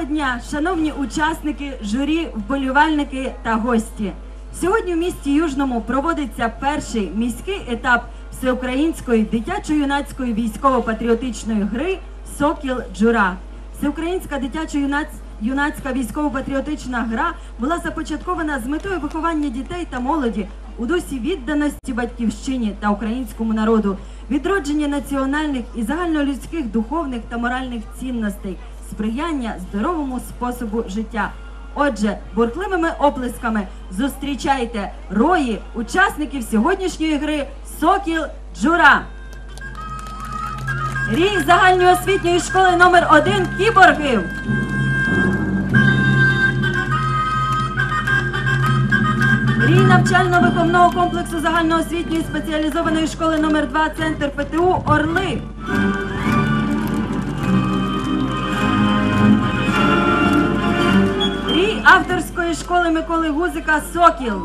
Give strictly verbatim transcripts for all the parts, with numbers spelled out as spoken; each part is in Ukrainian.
дня, шановні учасники, журі, вболівальники та гості. Сьогодні в місті Южному проводиться перший міський етап всеукраїнської дитячо-юнацької військово-патріотичної гри «Сокіл-Джура». Всеукраїнська дитячо-юнацька військово-патріотична гра була започаткована з метою виховання дітей та молоді у дусі відданості батьківщині та українському народу, відродження національних і загальнолюдських духовних та моральних цінностей, сприяння здоровому способу життя. Отже, бурхливими оплесками зустрічайте рої учасників сьогоднішньої гри «Сокіл-Джура». Рій загальноосвітньої школи номер один «Кіборгів». Рій навчально-виховного комплексу загальноосвітньої спеціалізованої школи номер два «Центр ПТУ» «Орли». Рій авторської школи Миколи Гузика «Сокіл».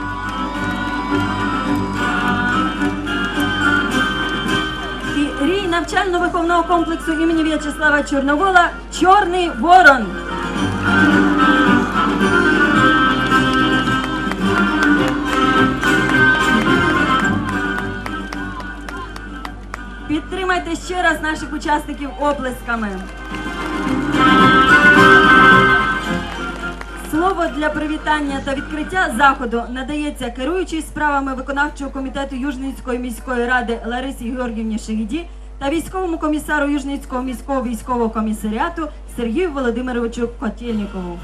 І рій навчально-виховного комплексу імені В'ячеслава Чорновола «Чорний ворон». Підтримайте ще раз наших учасників оплесками. Слово для привітання та відкриття заходу надається керуючій справами виконавчого комітету Южницької міської ради Ларисі Георгіївні Шегіді та військовому комісару Южницького міського військового комісаріату Сергію Володимировичу Котельнікову.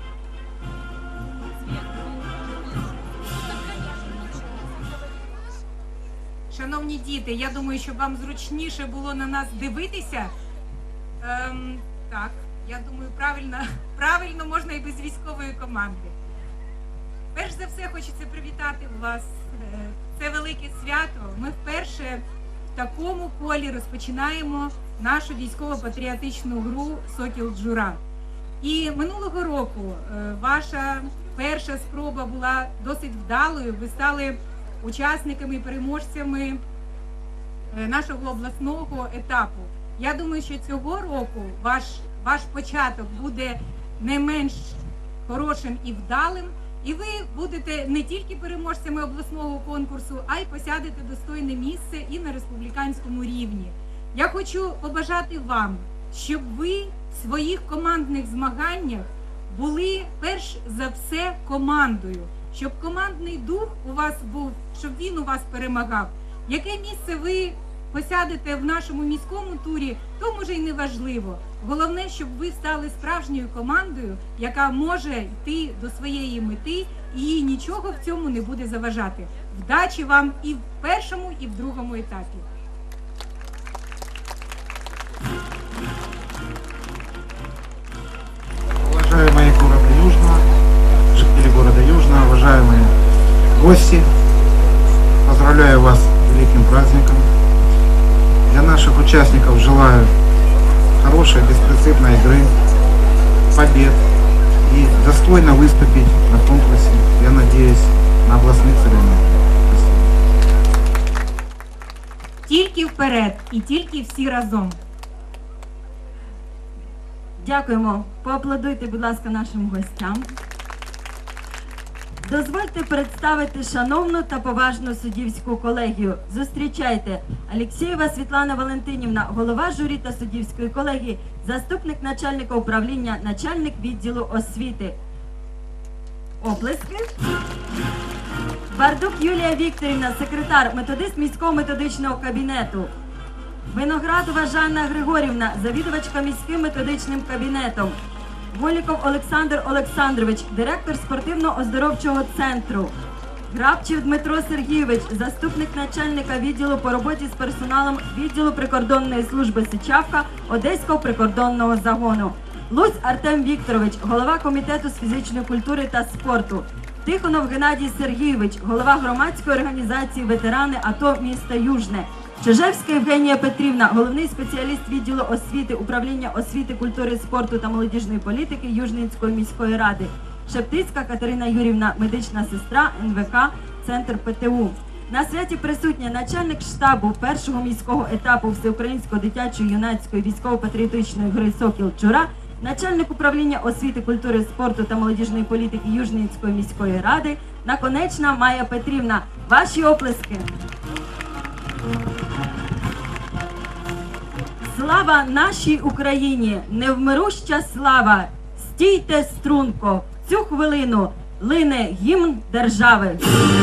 Шановні діти, я думаю, щоб вам зручніше було на нас дивитися. Ем, так, я думаю, правильно, правильно можна і без військової команди. Перш за все, хочеться привітати вас. Це велике свято. Ми вперше в такому колі розпочинаємо нашу військово-патріотичну гру «Сокіл-Джура». І минулого року ваша перша спроба була досить вдалою. Ви стали учасниками і переможцями нашого обласного етапу. Я думаю, що цього року ваш, ваш початок буде не менш хорошим і вдалим, і ви будете не тільки переможцями обласного конкурсу, а й посядете достойне місце і на республіканському рівні. Я хочу побажати вам, щоб ви в своїх командних змаганнях були перш за все командою, щоб командний дух у вас був, щоб він у вас перемагав. Яке місце ви посядете в нашому міському турі, то може й не важливо. Головне, щоб ви стали справжньою командою, яка може йти до своєї мети, і їй нічого в цьому не буде заважати. Вдачі вам і в першому, і в другому етапі. Уважаемые города Южного, жители города Южного, уважаемые гости, поздравляю вас с великим праздником. Для наших участников желаю хорошей, беспринципной игры, побед и достойно выступить на конкурсе, я надеюсь, на областных соревнованиях. Тільки вперед і тільки всі разом. Дякуємо. Поаплодуйте, будь ласка, нашим гостям. Дозвольте представити шановну та поважну суддівську колегію. Зустрічайте: Алєксєєва Світлана Валентинівна, голова журі та суддівської колегії, заступник начальника управління, начальник відділу освіти. Оплески. Бардук Юлія Вікторівна, секретар, методист міського методичного кабінету. Виноградова Жанна Григорівна, завідувачка міським методичним кабінетом. Голіков Олександр Олександрович, директор спортивно-оздоровчого центру. Грабчів Дмитро Сергійович, заступник начальника відділу по роботі з персоналом відділу прикордонної служби Сичавка Одеського прикордонного загону. Луць Артем Вікторович, голова комітету з фізичної культури та спорту. Тихонов Геннадій Сергійович, голова громадської організації ветерани АТО міста Южне. Чижевська Євгенія Петрівна, головний спеціаліст відділу освіти, управління освіти, культури, спорту та молодіжної політики Южницької міської ради. Шептицька Катерина Юрівна, медична сестра ен ве ка, Центр пе те у. На святі присутня начальник штабу першого міського етапу Всеукраїнської дитячої юнацької військово-патріотичної гри «Сокіл-Джура» начальник управління освіти, культури, спорту та молодіжної політики Южненської міської ради Наконечна Майя Петрівна. Ваші оплески. Слава нашій Україні, невмируща слава, стійте струнко, в цю хвилину лине гімн держави.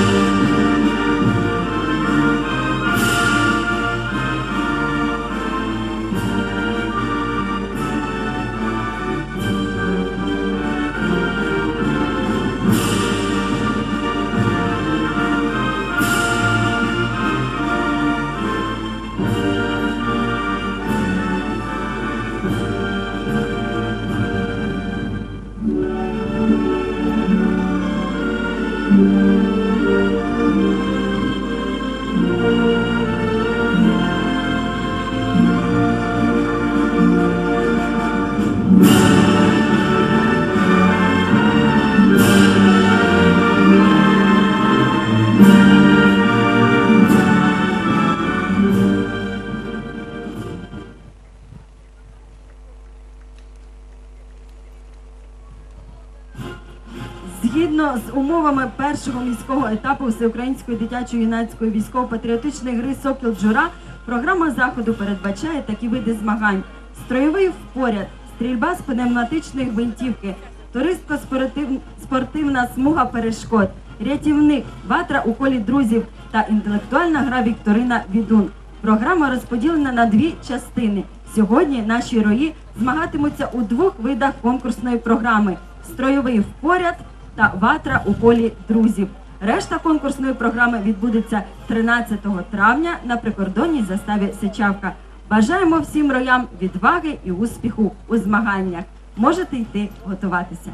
Згідно з умовами першого міського етапу Всеукраїнської дитячо-юнацької військово-патріотичної гри «Сокіл-Джура» програма заходу передбачає такі види змагань: строєвий впоряд, стрільба з пневматичної гвинтівки, туристсько-спортивна смуга перешкод, рятівник, ватра у колі друзів та інтелектуальна гра «Вікторина Відун». Програма розподілена на дві частини. Сьогодні наші рої змагатимуться у двох видах конкурсної програми – строєвий впоряд та ватра у колі друзів. Решта конкурсної програми відбудеться тринадцятого травня на прикордонній заставі Сичавка. Бажаємо всім роям відваги і успіху у змаганнях. Можете йти готуватися.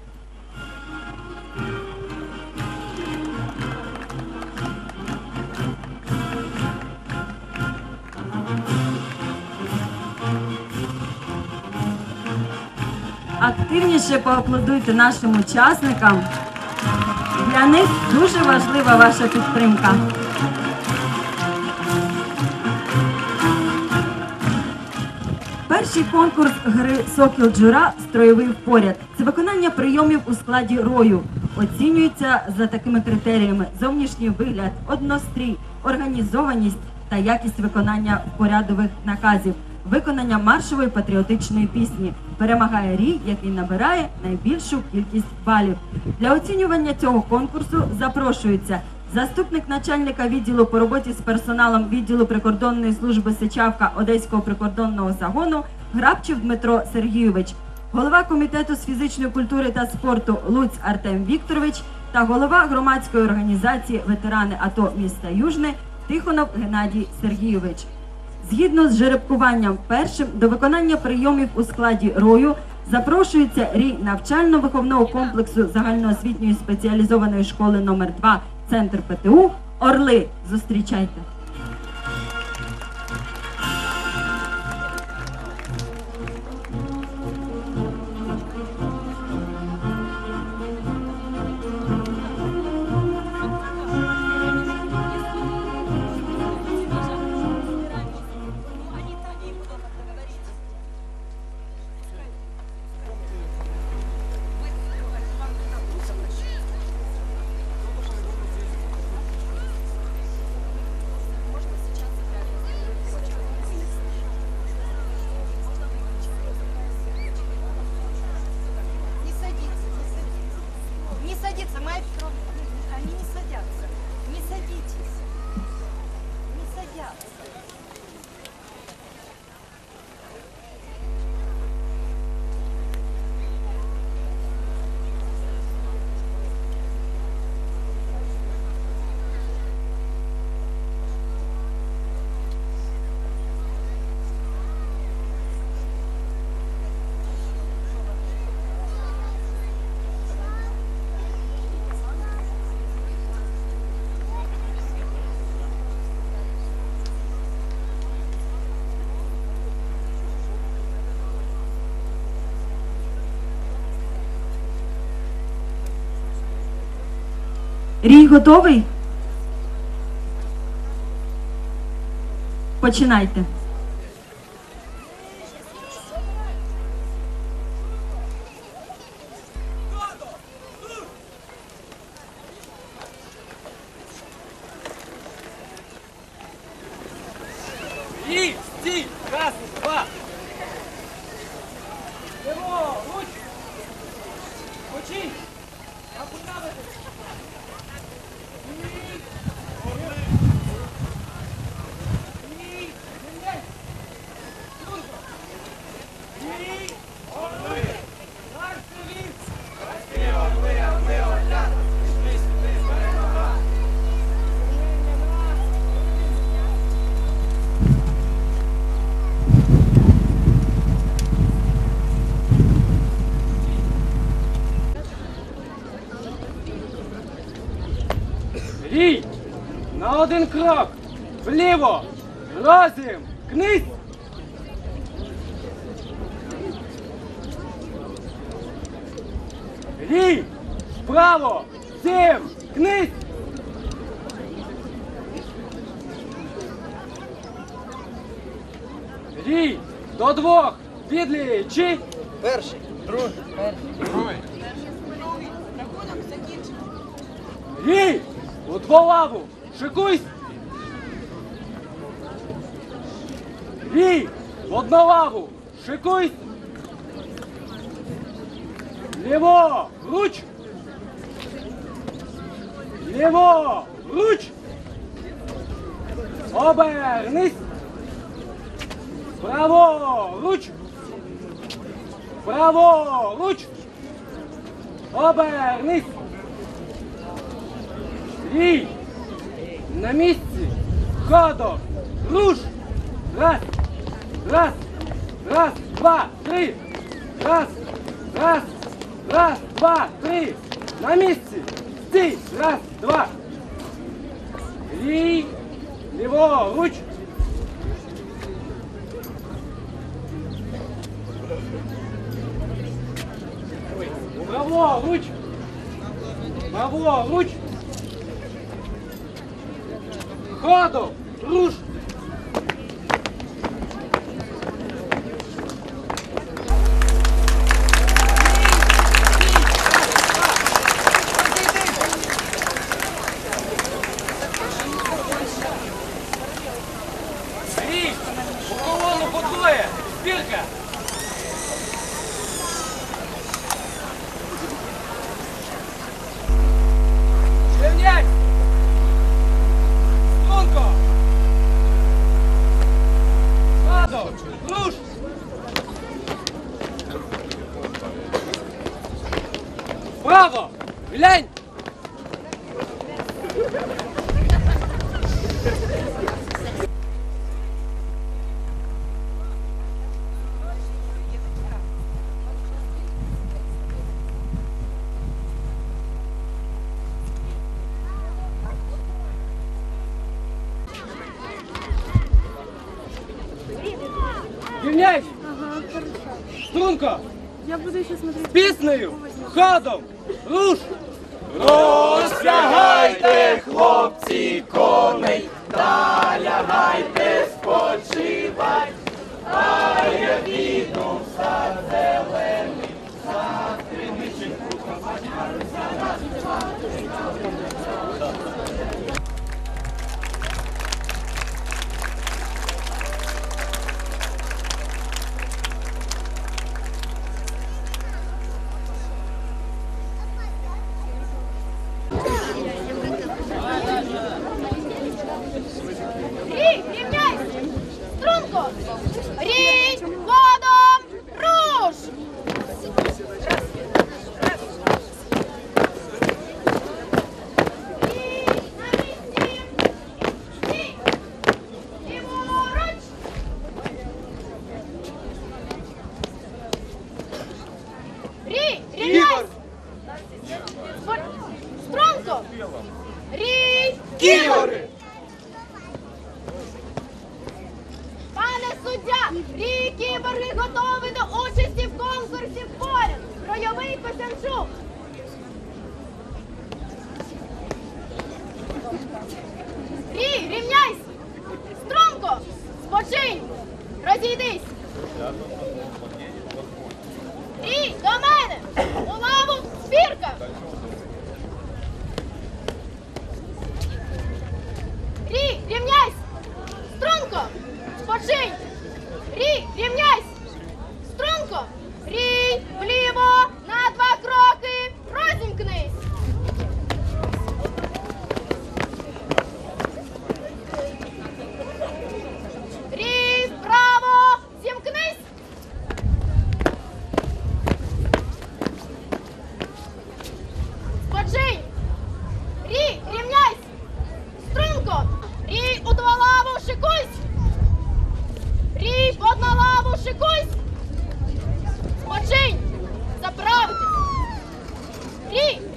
Активніше поаплодуйте нашим учасникам. Для них дуже важлива ваша підтримка. Перший конкурс гри «Сокіл-Джура» «Строєвий впоряд» – це виконання прийомів у складі рою. Оцінюється за такими критеріями: зовнішній вигляд, однострій, організованість та якість виконання впорядових наказів. Виконання маршової патріотичної пісні. Перемагає рій, який набирає найбільшу кількість балів. Для оцінювання цього конкурсу запрошується заступник начальника відділу по роботі з персоналом відділу прикордонної служби Сичавка Одеського прикордонного загону Грабчев Дмитро Сергійович, голова комітету з фізичної культури та спорту Луць Артем Вікторович та голова громадської організації «Ветерани АТО міста Южне» Тихонов Геннадій Сергійович. Згідно з жеребкуванням першим до виконання прийомів у складі рою запрошується рій навчально-виховного комплексу загальноосвітньої спеціалізованої школи номер два Центр ПТУ «Орли». Зустрічайте! Рій готовий? Починайте. Починь! Поставити! Рій! На один крок! Вліво! Розім! Кнись! Рій! Вправо! Сім! Кнись! Рій! До двох! Відлічи! Перший, другий, перший. Рій! У дволаву! Шикуйсь! Рій! В однолаву! Шикуйсь! Ліво! Руч! Ліво! Руч! Обернись! Право! Руч! Право! Руч! Обернись! Рій! На місці! Ходом! Руш! Раз! Раз! Раз, два, три! Раз! Раз! Раз, два, три! На місці! Стій! Раз, два! Рій! Ліворуч! Праворуч! Праворуч! Ходом! Руш! Рій! У колону по двоє! Збірка! Рівняйсь! Струнко! Ходом! Руш! Право! Глянь! Рівняйсь! Струнко! Я буду еще смотреть. З піснею! Ходом! Руш! Розтягайте, хлопці, коней, та лягайте спочивать, а я піду в сад зелений, сад криничий. Рій, рівняйся! Струнко! Рій, ходом, руш! Рій, на місці! Стій! Ліворуч! Рій, рівняйся! Спо- Струнко! Рій! Кігори! Пане суддя, Рій кіборги готові до участі в конкурсі поряд. Ройовий Косянчук. Рій, рівняйся. Струнко, спочинь. Розійдись. Рій, до мене. У лаву, збірка.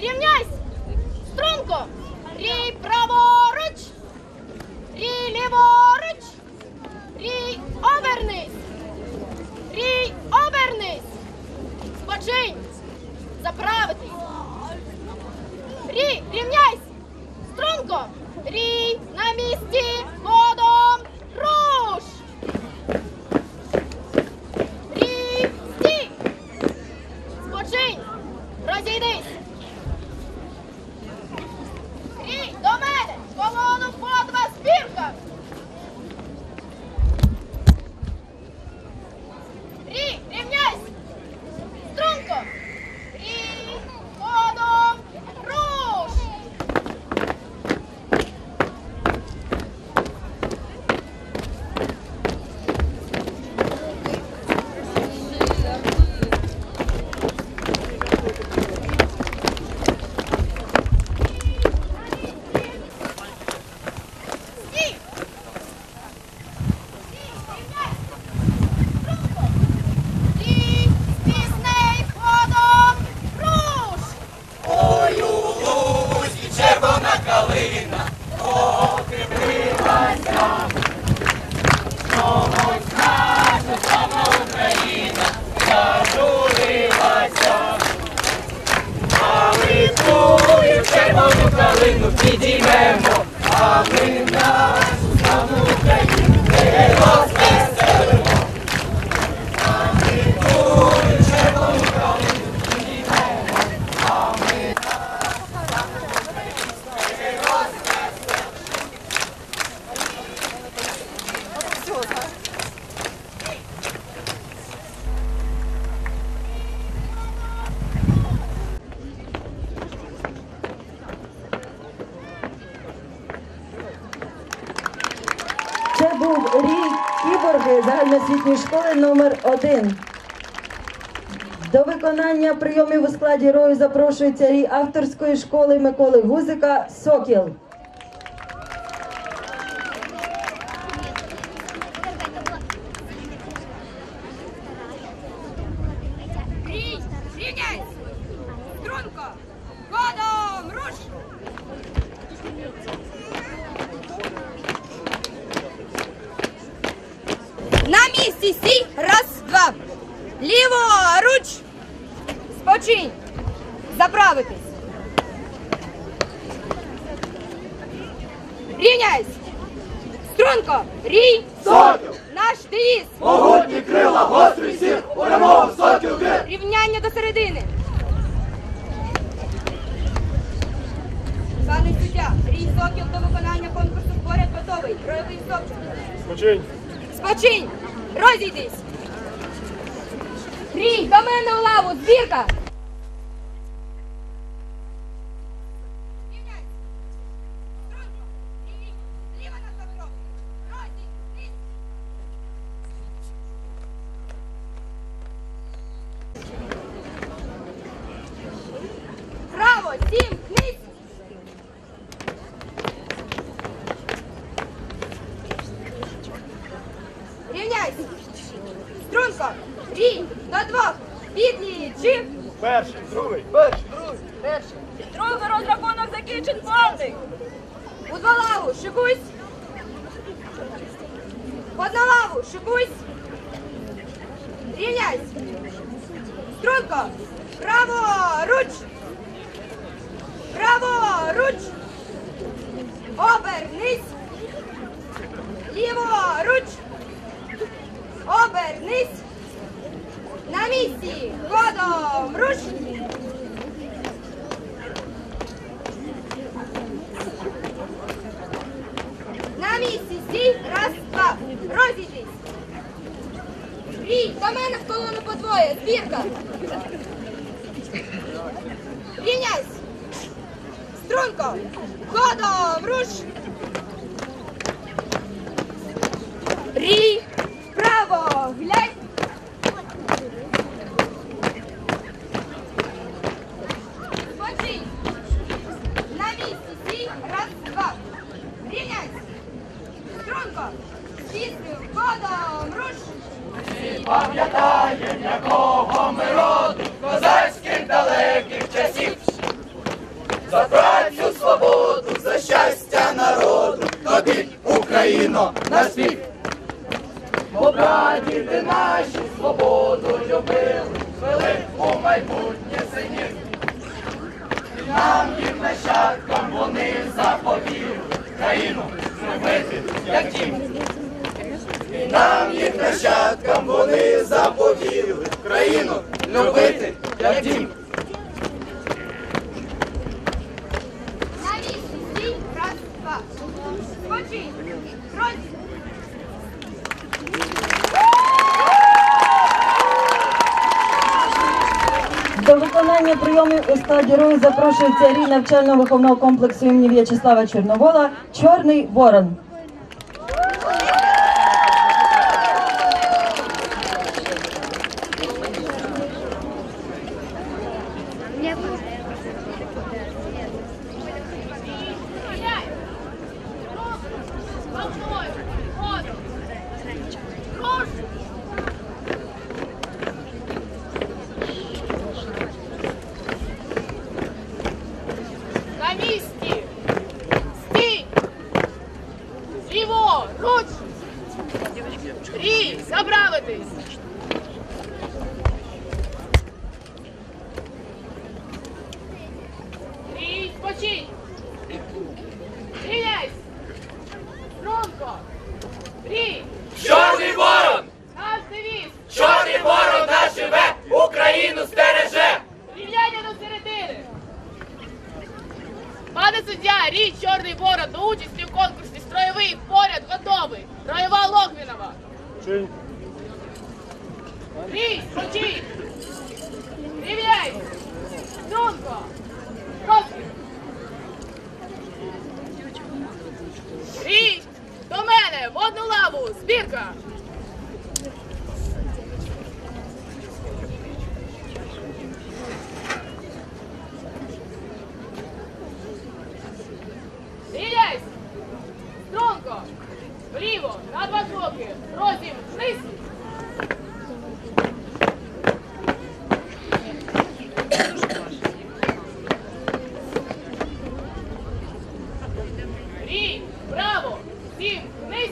Рівняйсь! Струнко! Рій праворуч! Рій ліворуч! Рій обернись! Рій обернись! Спочинь! Заправитись! Рій, рівняйсь! Струнко! Рій на місці! Ходом! Руш! Рій, стій! Спочинь! Розійдись! Рій, до мене! Колону по два збірка! Рій, рівняйсь! Струнко! Рій, ходом! Руш! Стій! Рій, пісней ходом! Руш! Ой, у лузі червона калина, покрилася. Чомусь наша славна Україна зажурилася. А ми твою червону калину підіймемо, а ми нашу славну Україну не розвеселимо. А ми твою червону калину підіймемо, а ми Це був рік кіборги загальноосвітньої школи номер один. До виконання прийомів у складі рою запрошується рій авторської школи Миколи Гузика «Сокіл». Рій, рівняйсь! Струнко! Ходом! Руш! На місці стій! Раз, два! Ліворуч! Спочинь! Заправитись! Рівняйсь! Струнко! Рій! Сокіл! Наш девіз! Могутні крила, гострий сір, у перемогу сокіл вір! Рівняння до середини! Пане суддя, рій сокіл до виконання конкурсу поряд готовий. Ройовий стопчик. Спочинь! Спочинь! Розійдись! Рій, до мене у лаву! Збірка! Рівняйсь! Струнко! Рій! Зліва на сто кроків! Розійдись! Право! Сім! Кнись! Рівняйсь! Струнко! Рій! До двох! Підлічив! Перший, другий, перший, другий. Другий розрахунок закінчен повний! У два лаву! Шикусь! Одна лаву! Шикусь! Рівняйсь! Струнко! Праворуч! Праворуч! Обернись! Ліворуч! Обернись! На місці! Ходом! Руш! На місці! Стій! Раз, два! Розійдись! Рій! До мене в колону по двоє! Збірка! Рівняйсь! Струнко! Ходом! Руш! Рій! Вправо! Глянь! Спочинь! На місці! Стій! Раз, два! Рівняйсь! Струнко! Пісню! Ходом! Руш! Пам'ятаєм, якого ми роду, козацьких далеких часів. за працю, свободу, за щастя народу, тобі, Україно, наш вік. Бо прадіди наші свободу любили, вели у майбутнє синів. І нам, їм нащадкам, вони заповіли країну зробити, як дім. І нам, їх нащадкам, вони заповіли країну любити, як дім. Навіщо стій, раз, два. Спочинь. Розі. До виконання прийомів у складі РУ запрошується рій навчально-виховного комплексу імені В'ячеслава Чорновола «Чорний ворон». На місці! Стій! Ліво! Руч! Рій! Заправитись! Рій! Спочинь! Рівняйсь! Струнко! Рій! Чорний ворон! Наш девіз! Чорний ворон наш живе, Україну стереже! Рівняння до середини! Пане суддя, рій Чорний ворон до участі в конкурсі строєвий поряд готовий. Строєва Логвінова. Рій, спочинь! Рівняйсь! Струнко! Розкіш! Рій! До мене! В одну лаву! Збірка! Рівняйсь! Струнко! Вліво! На два кроки! Розім! Вниз! Рій! Право! Сім! Вниз!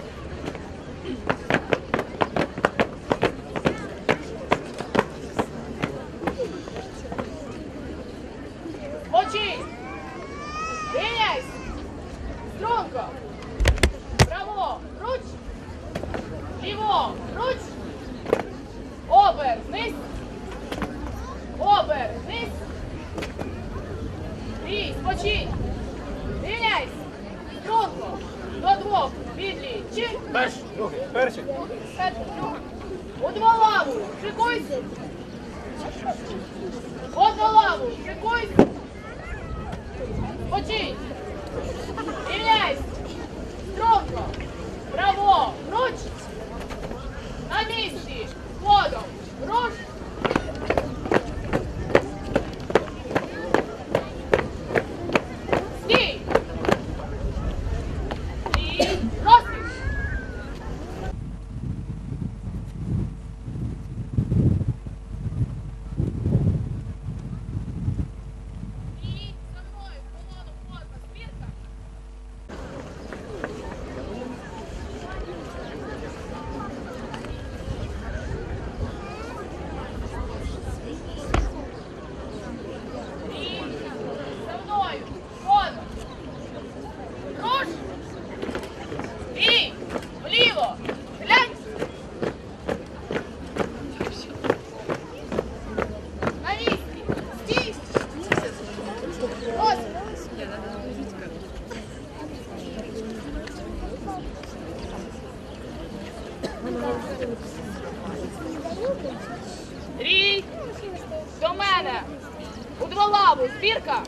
Очі! Рівняйсь! Струнко! Право! Руч! Ліво! Руч! Обер! Вниз! Обер! Вниз! Рій! Спочинь! Рівняйсь! Струнко! До двох! Відлі! Чи? Перший, другий, перший. У два лаву! Шикуйся! Одну лаву! Шикуйся! Спочинь! Рівняйсь! Струнко! Право! Руч! На місці! Ходом! Руш! Стій! І розкіш! І за мною колону форма збірка! І за мною форма! Руш! І вліво! Глянь! На місці! Стій! Ось! Рій! До мене! У два лаву! Збірка!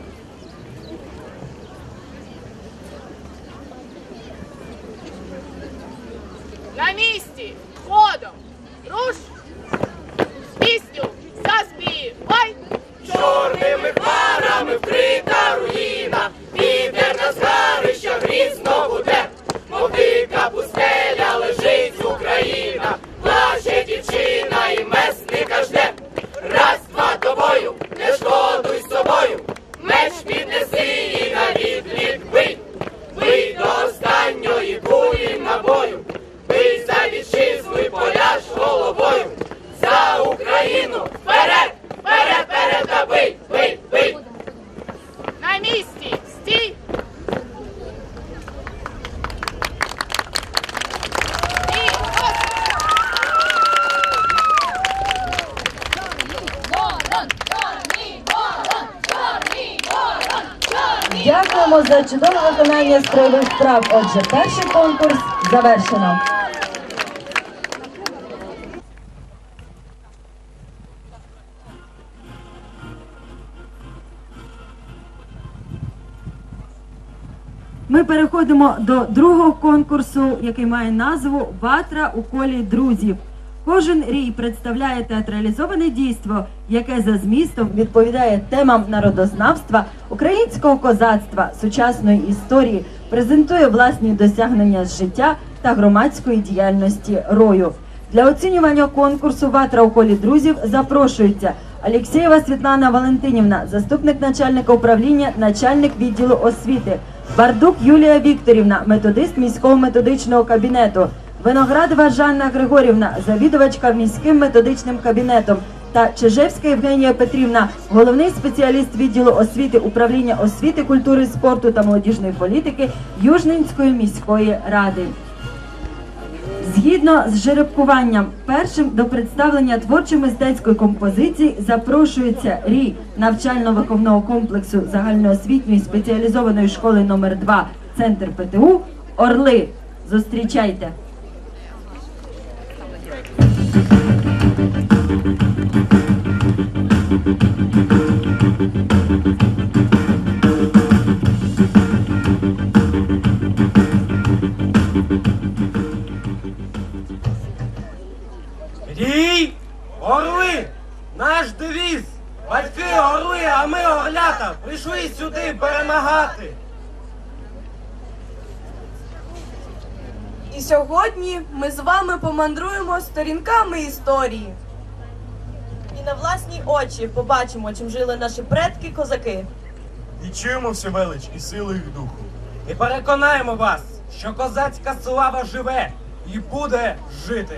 На місці! Ходом! Руш! Пісню! Заспівай! Чорними хмарами вкрита руїна, вітер на згарища грізно гуде, мов дика пустеля лежить Україна, плаче дівчина і месника жде. Раз, два, до бою, не шкодуй собою, меч піднесе. Дякуємо за чудове виконання строєвих справ. Отже, перший конкурс завершено. Ми переходимо до другого конкурсу, який має назву «Ватра у колі друзів». Кожен рій представляє театралізоване дійство, яке за змістом відповідає темам народознавства, українського козацтва, сучасної історії, презентує власні досягнення з життя та громадської діяльності рою. Для оцінювання конкурсу «Ватра у колі друзів» запрошуються Алєксєєва Світлана Валентинівна, заступник начальника управління, начальник відділу освіти, Бардук Юлія Вікторівна, методист міського методичного кабінету, Виноградова Жанна Григорівна, завідувачка міським методичним кабінетом та Чижевська Євгенія Петрівна, головний спеціаліст відділу освіти управління освіти, культури, спорту та молодіжної політики Южненської міської ради. Згідно з жеребкуванням, першим до представлення творчо-мистецької композиції запрошується рій навчально-виховного комплексу загальноосвітньої спеціалізованої школи номер два «Центр ПТУ» «Орли». Зустрічайте! Рій! Орли! Наш девіз! Батьки орли, а ми орлята! Прийшли сюди перемагати! І сьогодні ми з вами помандруємо сторінками історії. І на власні очі побачимо, чим жили наші предки-козаки. Відчуємо всю велич і силу їх духу. І переконаємо вас, що козацька слава живе і буде жити!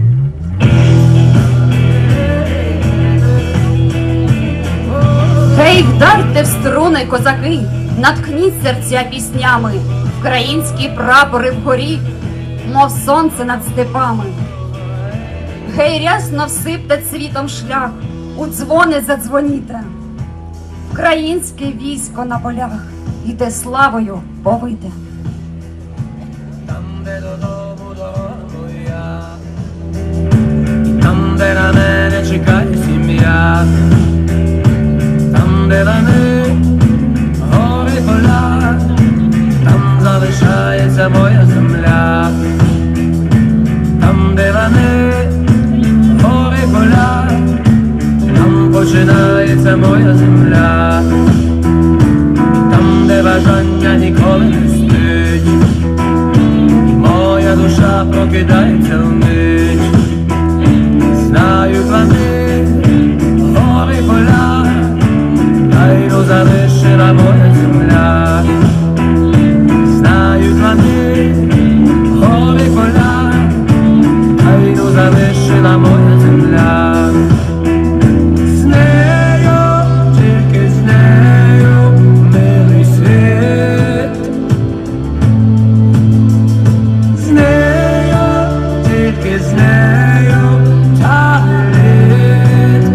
Гей, вдарте в струни, козаки, наткніть серця піснями, українські прапори вгорі, мов сонце над степами. Гей, рясно всипте цвітом шлях, у дзвони задзвоніте. Українське військо на полях іде славою повите. Там, де додому дорога моя, там, де на мене чекає сім'я, там, де лани, гори, поля, там залишається моя земля, там, де лани, гори, поля, там починається моя земля, там, де бажання ніколи не спить, моя душа прокидається вмить, знаю плани, гори, поля, тайну залишила моя земля, знаю плани, гори, поля, тайну залишила моя земля. З нею, тільки з нею, милий світ, з нею, тільки з нею, тягне літ.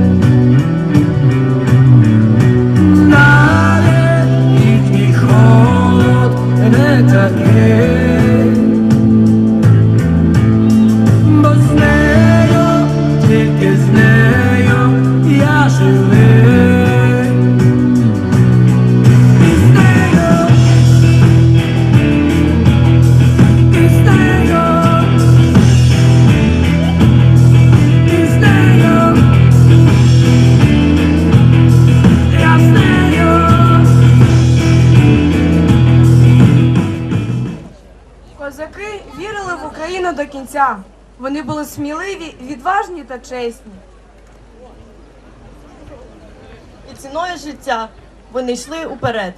Знає, їхній холод не такий, бо з нею, тільки з нею я живий. І з нею, і з нею, і з нею, я з нею. Козаки вірили в Україну до кінця. Вони були сміливі, відважні та чесні. І ціною життя вони йшли уперед.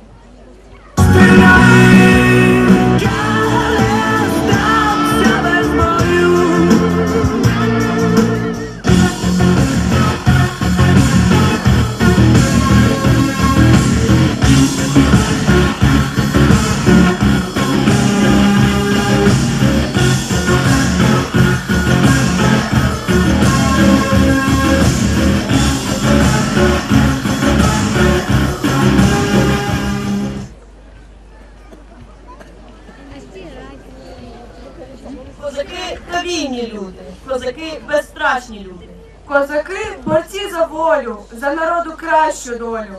відважні люди. Козаки – борці за волю, за народу кращу долю.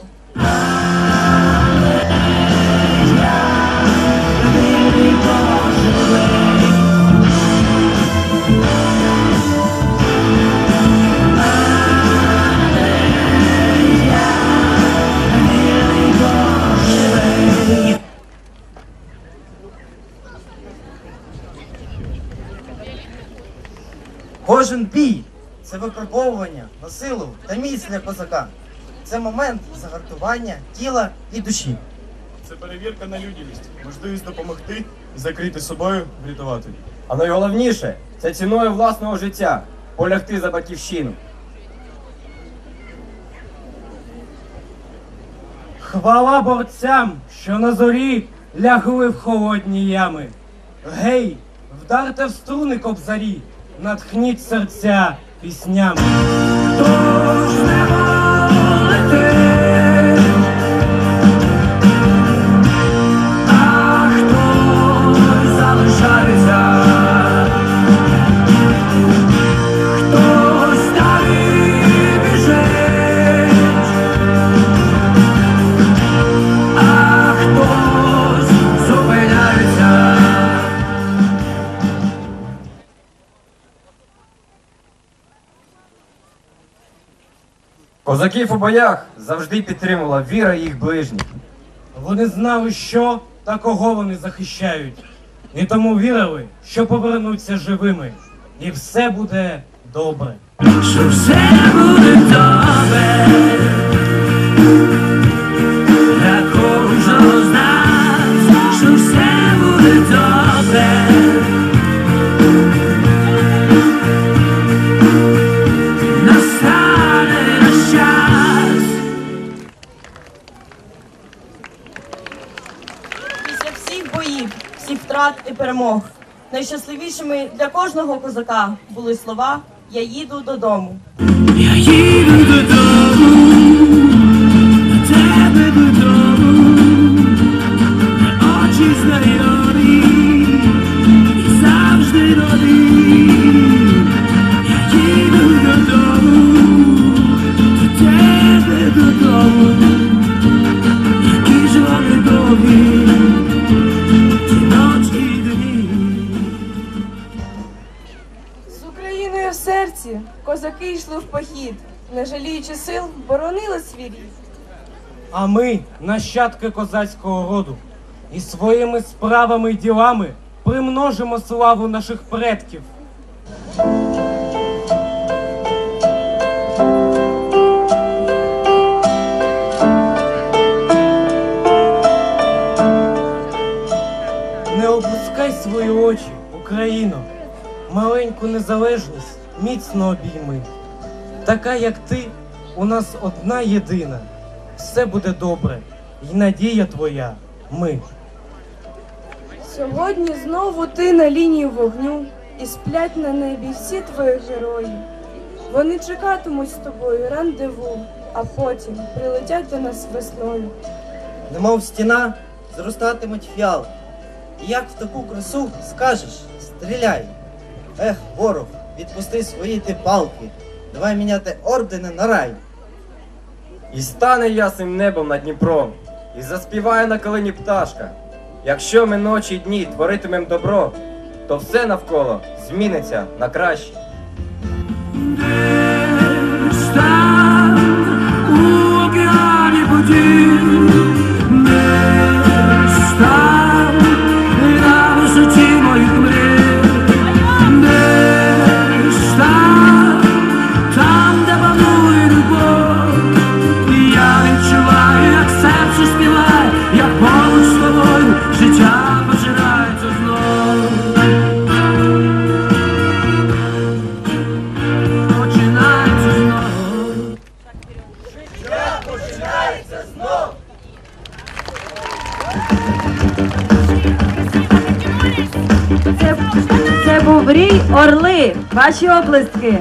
Кожен бій – це випробовування на силу та міць для козака. Це момент загартування тіла і душі. Це перевірка на людяність, можливість допомогти і закрити собою, врятувати. А найголовніше – це ціною власного життя полягти за батьківщину. Хвала борцям, що на зорі лягли в холодні ями. Гей, вдарте в струни кобзарі, натхніть серця піснями. Тож не волите, а хтось залишається, хтось далі біжить, а хтось зупиняється. Козаків у боях завжди підтримувала віра їх ближніх. Вони знали, що та кого вони захищають. І тому вірили, що повернуться живими. І все буде добре. Що все буде добре, для кожного з нас, що все буде добре. Настане наш час. Після всіх боїв, всіх втрат і перемог, найщасливішими для кожного козака були слова «Я їду додому». Я їду додому, до тебе додому, де очі знайомі і завжди нові. Я їду додому, до тебе додому, які ж вони довгі, ті ночі й дні. З Україною в серці козаки йшли в похід, не жаліючи сил, боронили свій рід. А ми, нащадки козацького роду, і своїми справами й ділами примножимо славу наших предків. Не опускай свої очі, Україно, маленьку незалежність міцно обійми. Така, як ти, у нас одна єдина. Все буде добре, і надія твоя – ми. Сьогодні знову ти на лінії вогню, і сплять на небі всі твої герої. Вони чекатимуть з тобою рандеву, а потім прилетять до нас весною. Немов стіна, зростатимуть фіали. І як в таку красу скажеш – стріляй. Ех, ворог, відпусти свої ти палки, давай міняти ордени на рай. І стане ясним небом над Дніпром, і заспіває на калині пташка. Якщо ми ночі й дні творитимем добро, то все навколо зміниться на краще. Десь там у океані подій, десь там на висоті моїх мрій, десь там, там, де панує любов, і я відчуваю, як серце співає, як поруч з тобою життя починається знов. Починається знов. Життя починається знов. Це, це був рій Орли. Ваші оплески.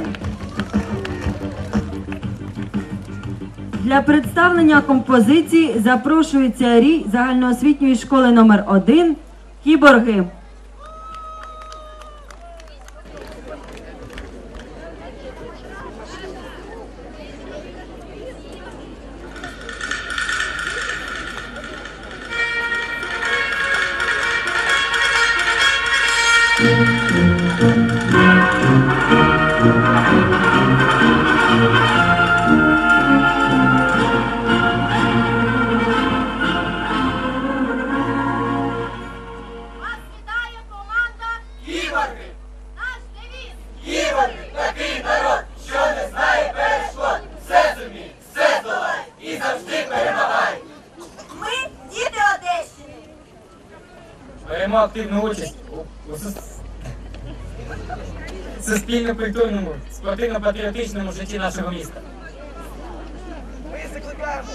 Для представлення композиції запрошується рій загальноосвітньої школи номер один «Кіборги». Беремо активну участь у, у сус- суспільно-культурному, спортивно-патріотичному житті нашого міста. Ми закликаємо.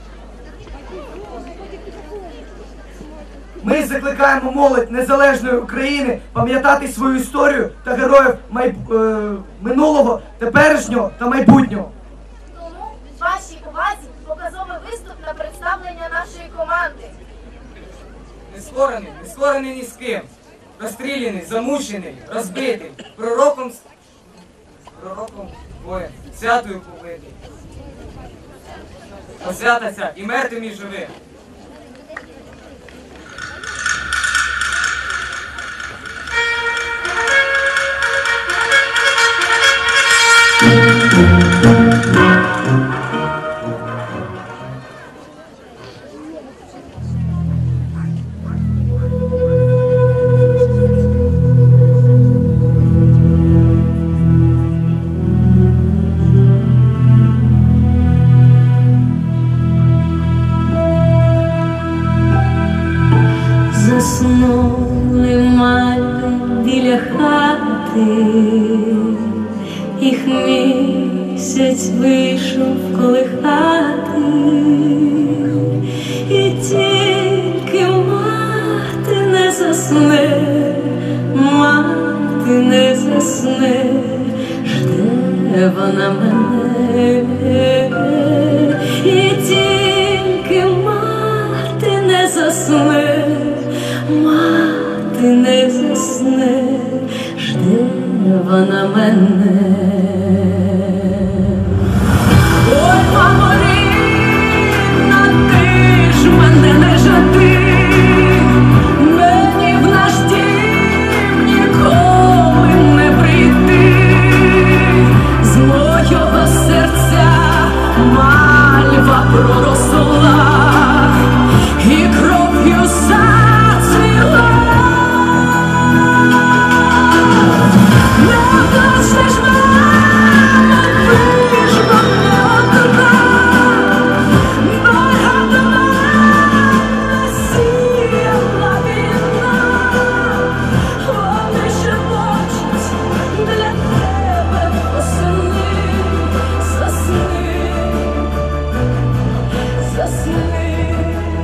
Ми закликаємо молодь незалежної України пам'ятати свою історію та героїв майб... е... минулого, теперішнього та майбутнього. Тому вашій увазі показовий виступ на представлення нашої команди. Не створений, не створений ні з ким. Розстріляний, замучений, розбитий, пророком, с- пророком воїн, святою побитий. Посвятаться і мертвим, і живим. Заснули мати біля хати, їх місяць вийшов колихати, і тільки мати не засне, мати не засне, жде вона мене, і тільки мати не засне, мати не засне, жде вона мене. Ой, мамо рідна, ти ж мене не жади, мені в наш дім ніколи не прийти, з мого серця мальва проросла, і кров'ю зацвіла. Не плачеш мене, ти ж мене одна, багато мене сіяла війна, вони шепочуть для тебе осени, засни, засни,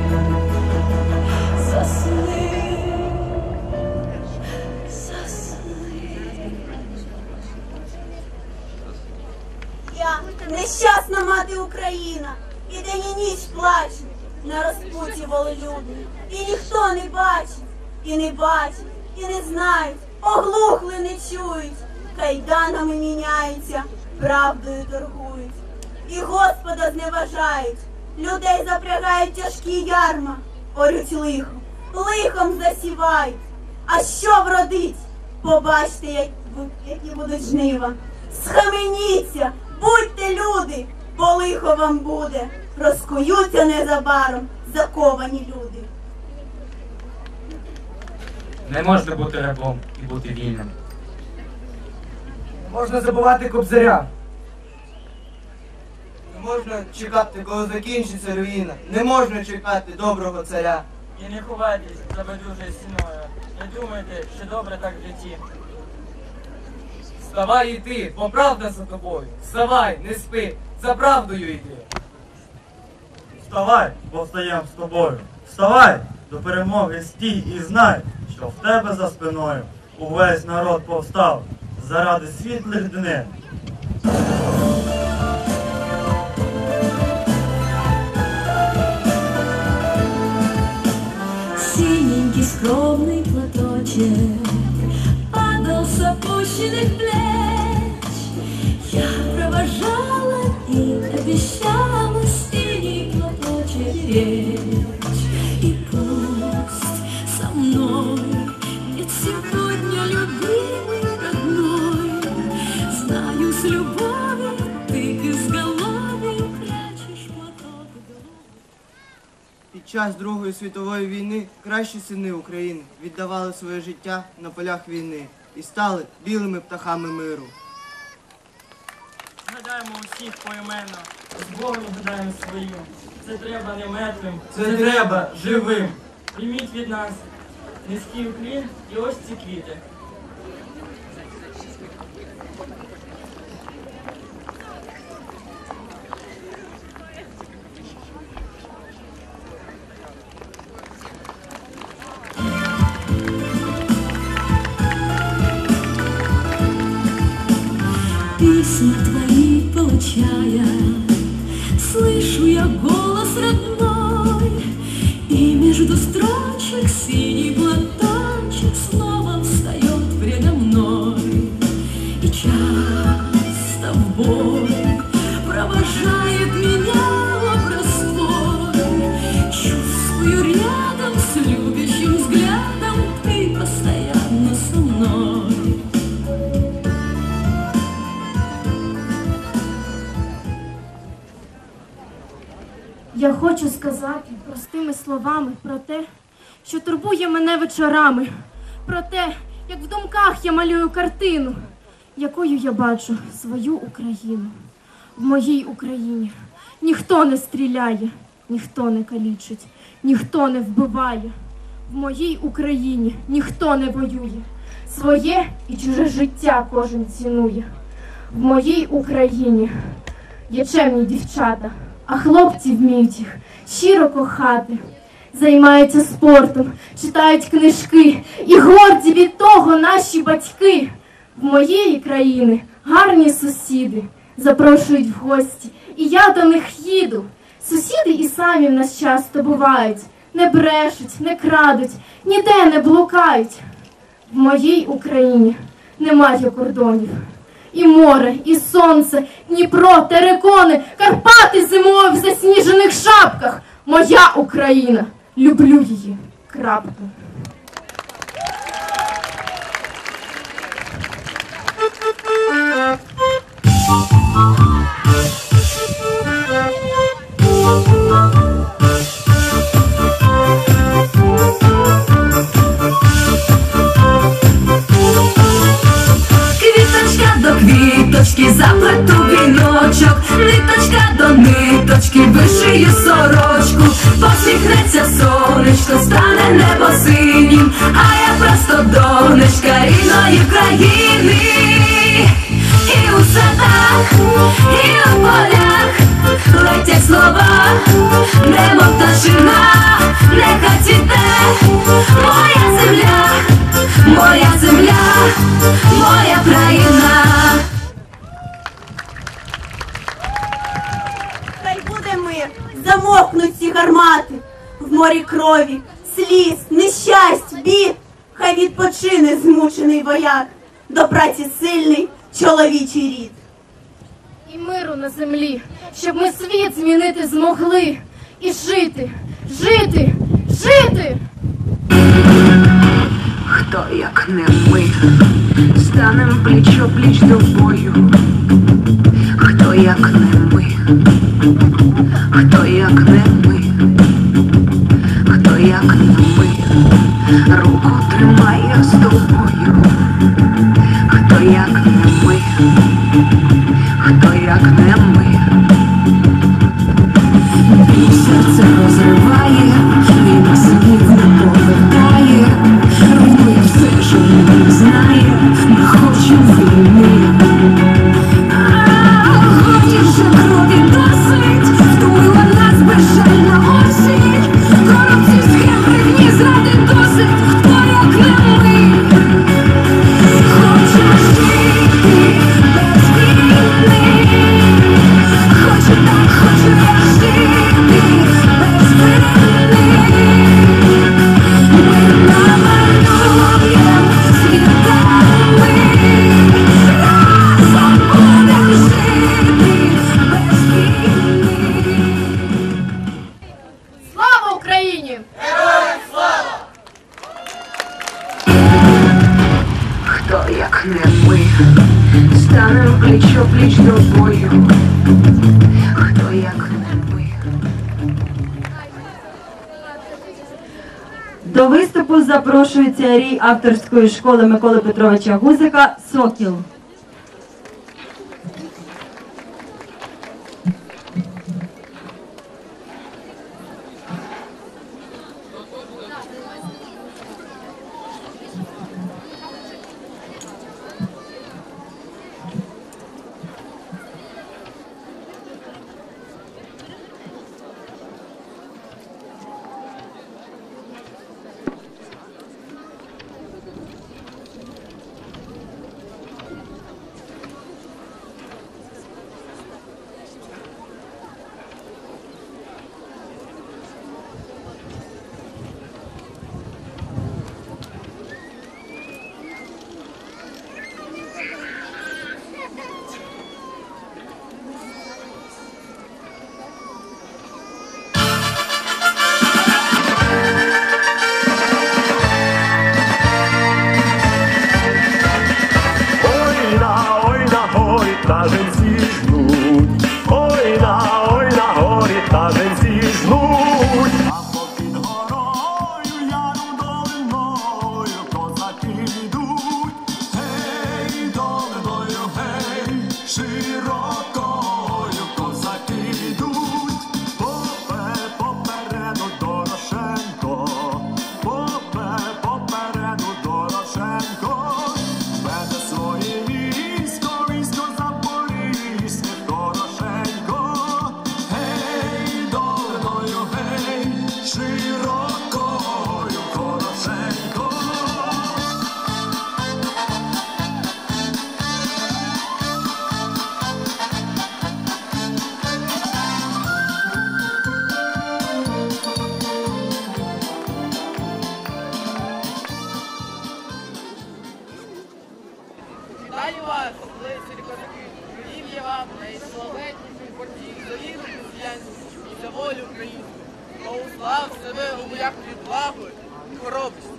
засни, засни. Я нещасна мати Україна, і день і ніч плачу на розпуті волелюбні. І ніхто не бачить, і не бачить, і не знають, оглухли не чують, кайданами міняються, правдою торгують. І Господа зневажають, людей запрягають тяжкі ярма, орють лихом, лихом засівають. А що вродить? Побачте, як бу- які будуть жнива. Схаменіться, будьте люди, бо лихо вам буде. Розкуються незабаром заковані люди. Не можна бути рабом і бути вільним. Не можна забувати Кобзаря. Не можна чекати, коли закінчиться руїна. Не можна чекати доброго царя. І не ховайтесь за байдужою стіною. Не думайте, що добре так в житті. Вставай і ти, бо правда за тобою. Вставай, не спи, за правдою йди. Вставай, бо встаєм з тобою. Вставай, до перемоги стій і знай, що в тебе за спиною увесь народ повстав заради світлих днин. Синенький скромный платочек падал с опущенных плеч. Я провожала и обещала синий платочек беречь. И пусть со мной нет сегодня любви, Під час Другої світової війни кращі сини України віддавали своє життя на полях війни і стали білими птахами миру. Згадаємо усіх поіменно, з Богом згадаємо своїм. Це треба не мертвим, Це треба живим. Прийміть від нас низький уклін і ось ці квіти. Песни твои получая, слышу я голос родной, и между строчек синий платочек снова встает предо мной. И часто в бой провожает меня образ твой. Чувствую рядом с любящим взглядом ты постоянно со мной. Я хочу сказати простими словами про те, що турбує мене вечорами, про те, як в думках я малюю картину, якою я бачу свою Україну. В моїй Україні ніхто не стріляє, ніхто не калічить, ніхто не вбиває. В моїй Україні ніхто не воює, своє і чуже життя кожен цінує. В моїй Україні є чемні дівчата, а хлопці вміють їх щиро кохати, займаються спортом, читають книжки, і горді від того наші батьки. В моєї країни гарні сусіди запрошують в гості, і я до них їду. Сусіди і самі в нас часто бувають, не брешуть, не крадуть, ніде не блукають. В моїй Україні немає кордонів. І море, і сонце, Дніпро, терикони, Карпати зимою в засніжених шапках. Моя Україна, люблю її, крапка. Квіточки заплету віночок, ниточка до ниточки, вишию сорочку, посміхнеться сонечко, стане небо синім, а я просто донечка рідної країни. І у садах, і у полях летять слова, немов пташина, нехай цвіте моя земля, моя земля, моя країна. Хай буде мир, замовкнуть ці гармати, в морі крові, сліз, нещасть, бід. Хай відпочине змучений вояк, до праці сильний чоловічий рід. І миру на землі, щоб ми світ змінити змогли. І жити, жити, жити! Хто, як не ми, станем пліч-о-пліч до бою. Хто, як не ми, хто, як не ми, хто, як не ми, руку тримає з тобою. Хто, як не ми, хто, як не ми, біль серце розриває, війна слів не повертає, руйнує все, що не знає, ми хочемо війни. Годі вже крові досить, втулила нас безжальна осінь, корупції, схем, брехні, зради досить, хто, як не ми. Хочемо жити без війни, хочу так, хочу я жити без війни. Ми намалюємо світами, разом будем жити без війни. Слава Україні! Героям слава! Хто, як не ми, станем пліч-о-пліч до бою. Хто, як не ми. До виступу запрошується рій авторської школи Миколи Петровича Гузика «Сокіл». Вітаю вас, лицарі козаки, ім'я вам найславетніший борців за віру християнську і за волю українську. Поуслав себе у боях відвагою і хоробрістю.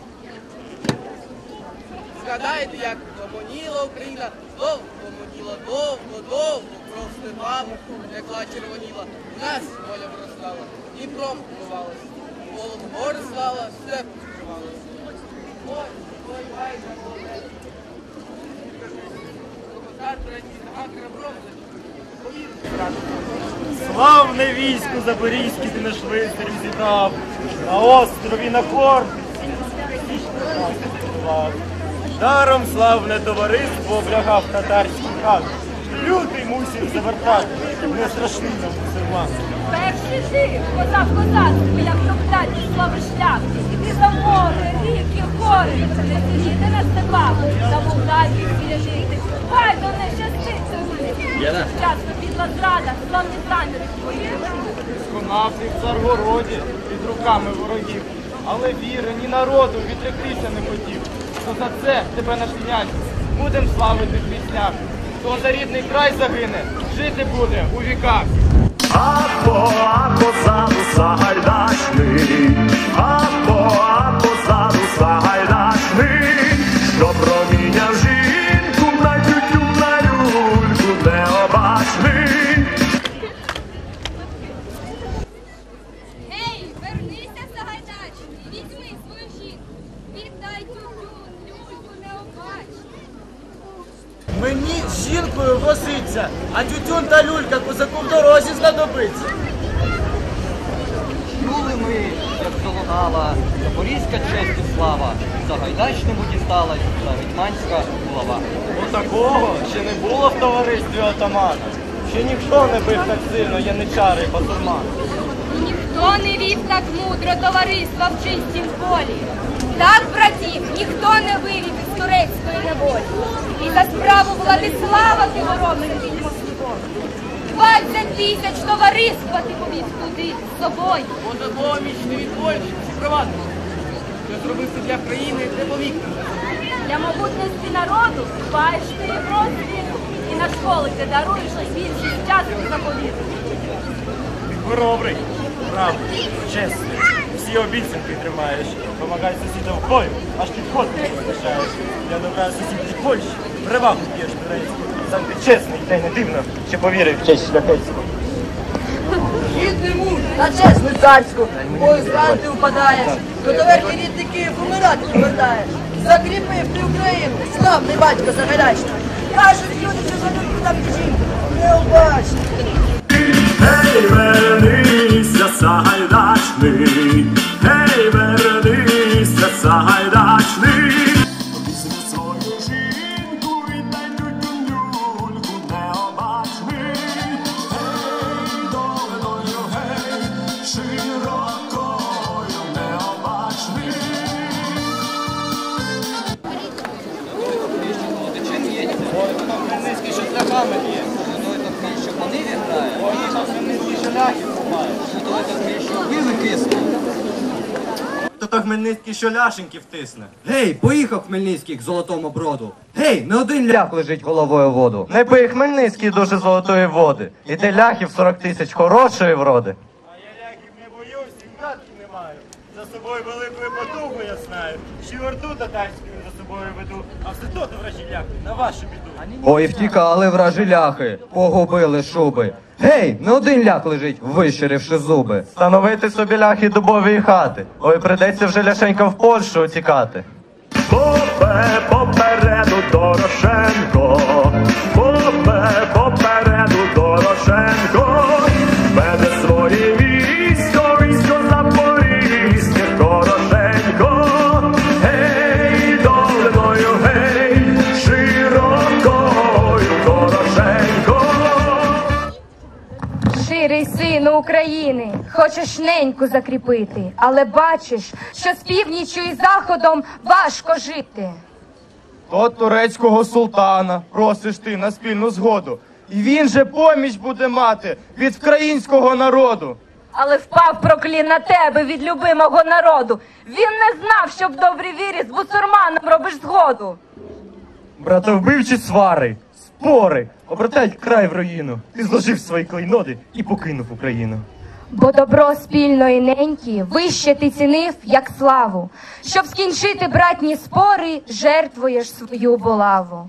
Згадайте, як гомоніла Україна, довго гомоніла, довго, довго, про степами, якла червоніла. У нас воля виростала, Дніпром вбивалась, волом гори слала, степ відкривалась. Ой, ой, байка, молодець. Славне військо Запорізьке ти наш лицар зібрав, на острові на корпусі. Даром славне товариство облягав татарський хат. Лютий мусив завертати, не страшний нам мусульман. Перший ти, козак козацтво, як топтати слави шлях. І ти за море, ріки, гори, не сидіти на степах, за Молдавію біля жити. Хай то не щастить тобі. Часто підла зрада, славний замір твоїх. Сконав ти в Царгороді під руками ворогів, але віри ні народу відректися не хотів. То за це тебе наш князь будем славити в піснях. Хто за рідний край загине, жити буде у віках. Або, а позаду Сагайдачний, або, а позаду Сагайдачний, що проміняв жінку на тютю, на люльку необачний. Гей, вернися, Сагайдачний, візьми свою жінку, віддай тютю, люльку необачну. Мені з жінкою возиться, а тютюн та люлька козаку в дорозі знадобиться. Чули ми, як залунала запорізька честь і слава, Сагайдачному дісталась та гетьманська булава. Отакого ще не було в товаристві отамана. Ще ніхто не бив так сильно яничари й басурман. Ніхто не вів так мудро товариства в чистім полі. Так, братів, ніхто не вивів із турецької неволі. І за справу Владислава ти воробин відьмо свого. Двадцять тисяч товариства ти повів туди з собою. Боже поміч, не відвоїш, всі провадимо. Що зробив ти для країни, не повік. Для могутності народу дбаєш ти і про світу. І на школи ти даруєш більшість часу заповіту. Ти хоробрий, правий, чесний. Всі обіцянки тримаєш, помагай сусідам в бою, аж підход не залишаєш. Я добра сусідів Польщі, перевагу п'єш турецьку. Сам ти чесний, та й не дивно, що повірив в честь шляхетську. гідний муж, на чесну царську, бою зранти упадаєш, до доверхи рідний Київ умирати повертаєш. Закріпив ти Україну, славний батько Сагайдачний. Кажуть люди, що за люди там жінку, необачно. Гей, вернися, Сагайдачний, гей, вернися, Сагайдачний. Візьми свою жінку і дай тютюнюльку необачний. Гей, долиною, гей, широкою необачний. Хмельницький ще шляхами б'є. Той такий, що по ниві грає. Поїхав Хмельницький шляхів має. Той такий, що вили кисне. То то Хмельницький, що ляшеньки втисне. Гей, поїхав Хмельницький к Золотому Броду. Гей, не один ляк лежить головою в воду. Не пий Хмельницький дуже золотої води. І ти ляхів сорок тисяч хорошої вроди. Гадки не маю. За собою великою потугу я знаю. Ще й орду татарську за собою веду, а все то то вражі ляхи, на вашу біду. Ой, втікали вражі ляхи, погубили шуби. Гей, не один ляк лежить, вищиривши зуби. Становити собі ляхи дубові хати. Ой, придеться вже ляшенько в Польщу утікати. Попе попереду Дорошенко, попе попереду Дорошенко, веде своє військо, військо Запорізьке, хорошенько. Гей, долиною, гей, широкою, хорошенько. Ширий сину України, хочеш неньку закріпити, але бачиш, що з північю і заходом важко жити. От турецького султана просиш ти на спільну згоду. І він же поміч буде мати від українського народу. Але впав проклін на тебе від любимого народу. Він не знав, що в добрій вірі з бусурманом робиш згоду. Братовбивчі свари, спори, обертають край в руїну. Ти зложив свої клейноди і покинув Україну. Бо добро спільної неньки вище ти цінив, як славу. Щоб скінчити братні спори, жертвуєш свою булаву.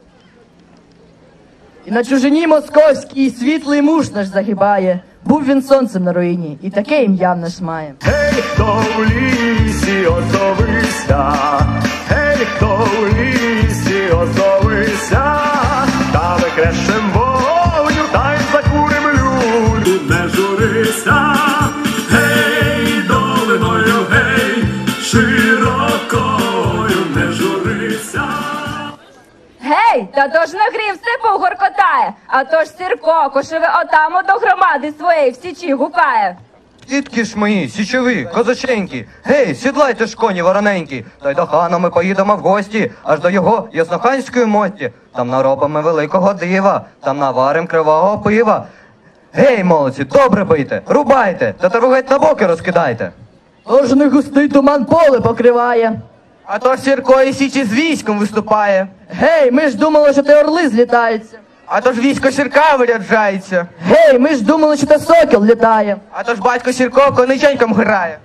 І на чужині московській світлий муж наш загибає. Був він сонцем на руїні, і таке ім'я в нас має. Гей, хто в лісі озовися, гей, хто в лісі озовися, та викрешем вогню, та й закурим люлю, не журися. Гей, долиною, гей, широкою, не журися. Гей, та то ж не грім степу горкотає, а то ж Сірко кошеве отамо до громади своєї в січі гукає. Дітки ж мої, січові, козаченькі, гей, сідлайте ж коні вороненькі, та й до хана ми поїдемо в гості, аж до його ясноханської мості. Там наробимо великого дива, там наварим кривого пива. Гей, молодці, добре пийте, рубайте, та тару геть на боки розкидайте. Тож не густий туман поле покриває. А то ж Сірко і січі з військом виступає. Гей, ми ж думали, що те орли злітаються. А то ж військо Сірка виряджається. Гей, ми ж думали, що те сокіл літає. А то ж батько Сірко кониченьком грає.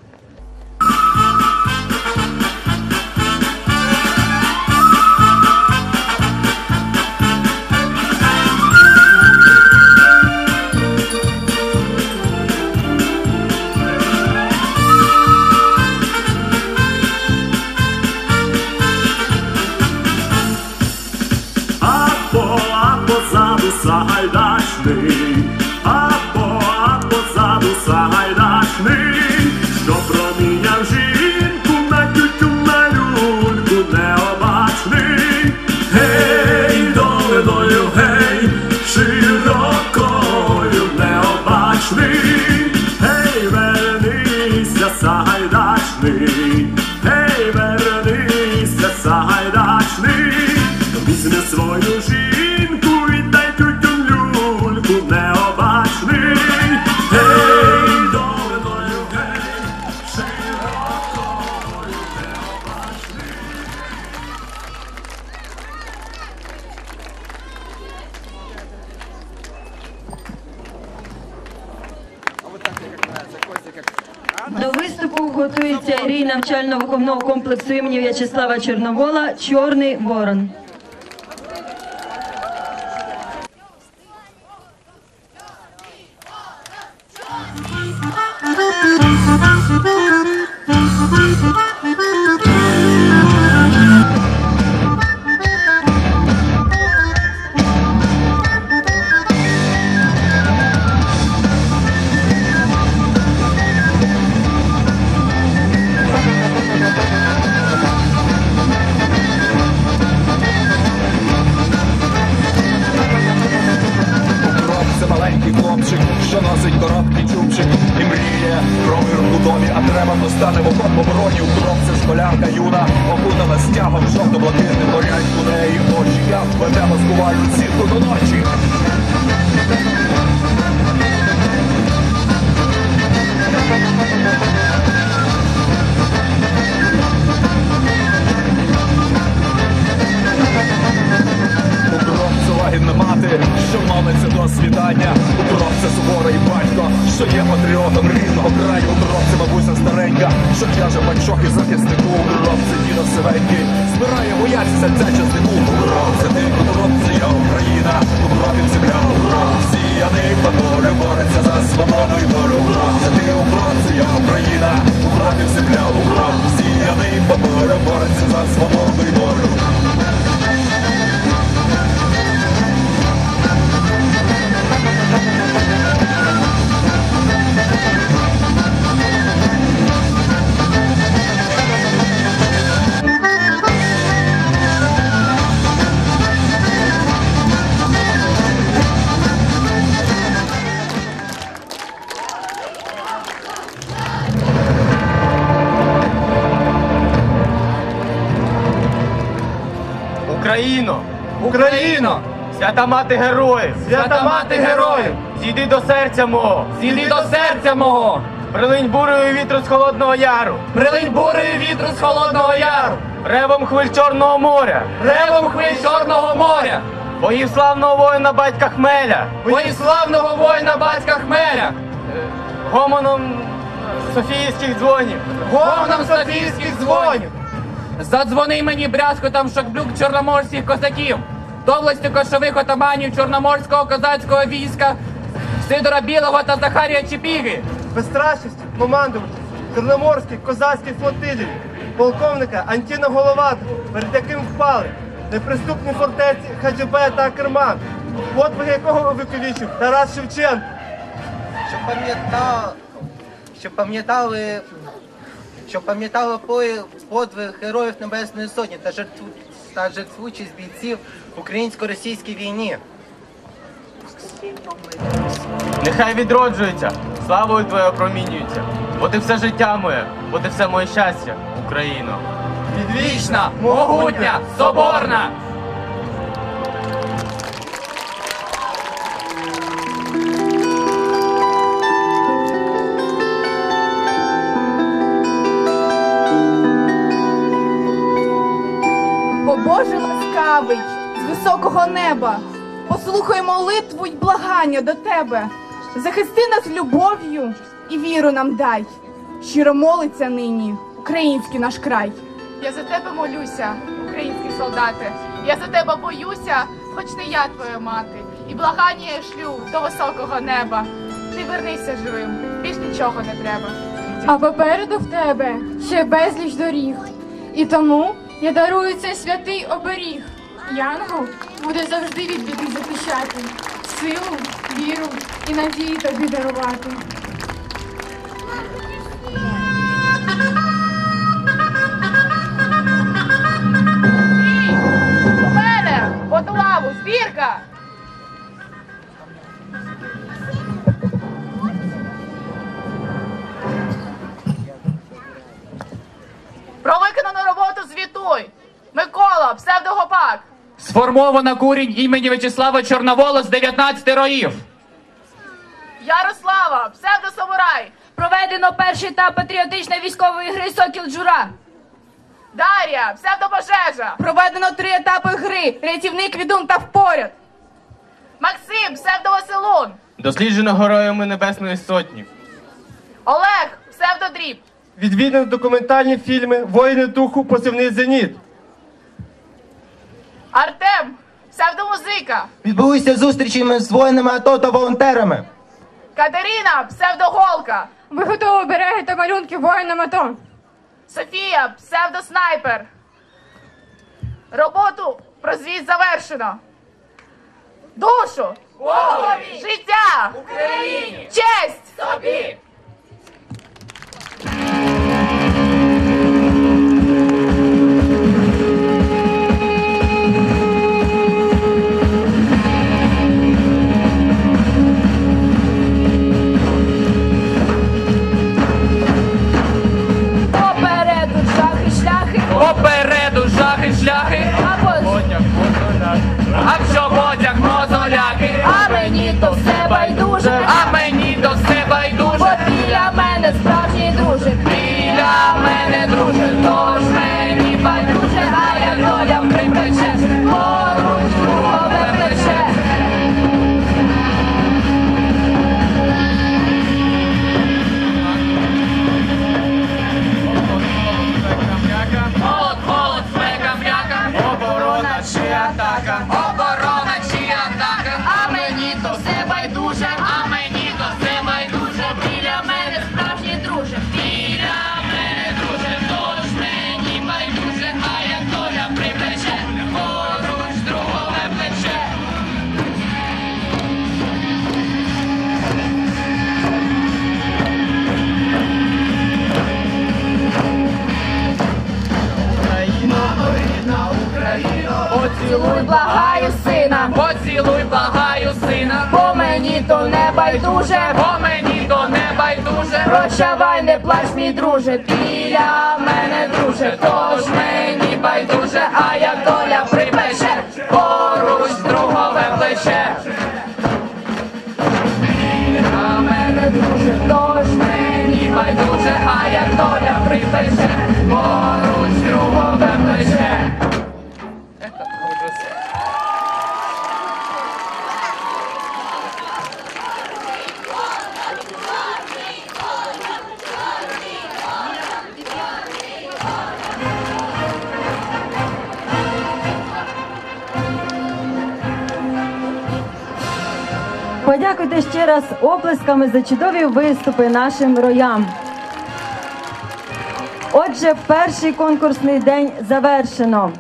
Сагайдачний, або, а позаду Сагайдачний, що проміняв жінку на тютю, на люльку необачний. Гей, долиною, гей, широкою необачний. Гей, вернися, Сагайдачний, гей, вернися, Сагайдачний, візьми свою жінку і дай необачний. Гей, долиною, гей, широкою необачний. До виступу готується рій навчально-виховного комплексу імені В'ячеслава Чорновола «Чорний ворон». Це маленький хлопчик, що носить короткий чубчик і мріє про мир у домі, а треба достане в окоп обороні. Укроп — це школярка юна, окутана стягом жовто-блакитним, горять у неї очі. Я веде маскувають світу до ночі. Укроп — це лагідна мати, що молиться до світання. Укроп — це суворий батько, що є патріотом рідного краю. Укроп — це бабуся старенька, що в'яже панчохи захиснику. Укроп — це дідо сивенький, збирає вояці серця частику. Укроп — це ти, укроп — це я, Україна. Укроп — земля, укроп — сіяний по полю, бореться за свободу і волю. Укроп — це ти, укроп — це я, Україна. Укроп — земля, укроп — сіяний по полю, бореться за свободу і волю. Україно! Україно! Свята мати героїв! Свята мати героїв! Зійди до серця мого! Зійди до серця мого! Прилинь бурею вітру з холодного яру! Прилинь бурею вітру з холодного яру! Ревом хвиль Чорного моря! Ревом хвиль Чорного моря! Боїв славного воїна батька Хмеля! Боїв славного воїна батька Хмеля! Гомоном Софійських дзвонів! Гомоном Софійських дзвонів! Задзвони мені брязкотом шокблюк чорноморських козаків, доблестю кошових отаманів чорноморського козацького війська, Сидора Білого та Захарія Чепіги. Безстрашністю командувача Чорноморських козацьких флотилій, полковника Антіна Головатого, перед яким впали неприступні фортеці Хаджибе та Акерман, подвиги якого увековічив Тарас Шевченко. Щоб пам'ятали, щоб пам'ятали, щоб пам'ятали подвиг героїв Небесної Сотні та жертву та жертвучість бійців в українсько-російській війні. Нехай відроджується, славою Твоєю промінюється, бо Ти все життя моє, бо Ти все моє щастя, Україно. Відвічна, могутня, соборна! Бо Боже ласкавий, з високого неба, послухай молитву й благання до Тебе. Захисти нас любов'ю і віру нам дай. Щиро молиться нині український наш край. Я за тебе молюся, українські солдати. Я за тебе боюся, хоч не я твоя мати. І благання я шлю до високого неба. Ти вернися живим, більш нічого не треба. А попереду в тебе ще безліч доріг. І тому я дарую цей святий оберіг. Янгол буде завжди від біди захищати, силу, віру і надії тобі дарувати. У мене! Под лаву! Збірка! Про виконану роботу звітуй! Микола, псевдогопак! Сформовано курінь імені В'ячеслава Чорновола з дев'ятнадцяти роїв. Ярослава, псевдосамурай! Проведено перший етап патріотичної військової гри «Сокіл Джура». Дар'я, псевдопожежа! Проведено три етапи гри «Рятівник, відун та впоряд». Максим, псевдовеселун! Досліджено героями Небесної Сотні. Олег, псевдодріб! Відвідано документальні фільми «Воїни духу», «Позивний зеніт». Артем, псевдомузика! Відбулися зустрічі з воїнами АТО та волонтерами. Катерина, псевдоголка! Виготовив обереги та малюнки воїнам АТО. Софія, псевдоснайпер. Роботу про звіт завершено. Душу, Богові, життя, Україні, честь собі. Попереду шахи, шляхи, Попереду жахи, шляхи, а по а що потяг мозоляки, а мені то все байдуже, а мені то все байдуже, бо біля мене справжній друже, біля мене друже, тож мені байдуже, а як доля припече, поруч другове плече. Молот, молот, флека, м'яка, оборона чи атака, оборона чи атака, а мені то все байдуже, а мені то все байдуже, біля мене справжній друже, біля мене друже, тож мені байдуже, а як доля припече, поруч другове плече. поцілуй, благаю сина, Поцілуй, благаю сина, бо мені то не байдуже, бо мені то не байдуже, прощавай, не плач, мій друже, біля мене друже, тож мені байдуже, а як доля припече, поруч другове плече. Біля мене друже, тож мені байдуже, а як доля припече, поруч другове плече. Подякуйте ще раз оплесками за чудові виступи нашим роям. Отже, перший конкурсний день завершено.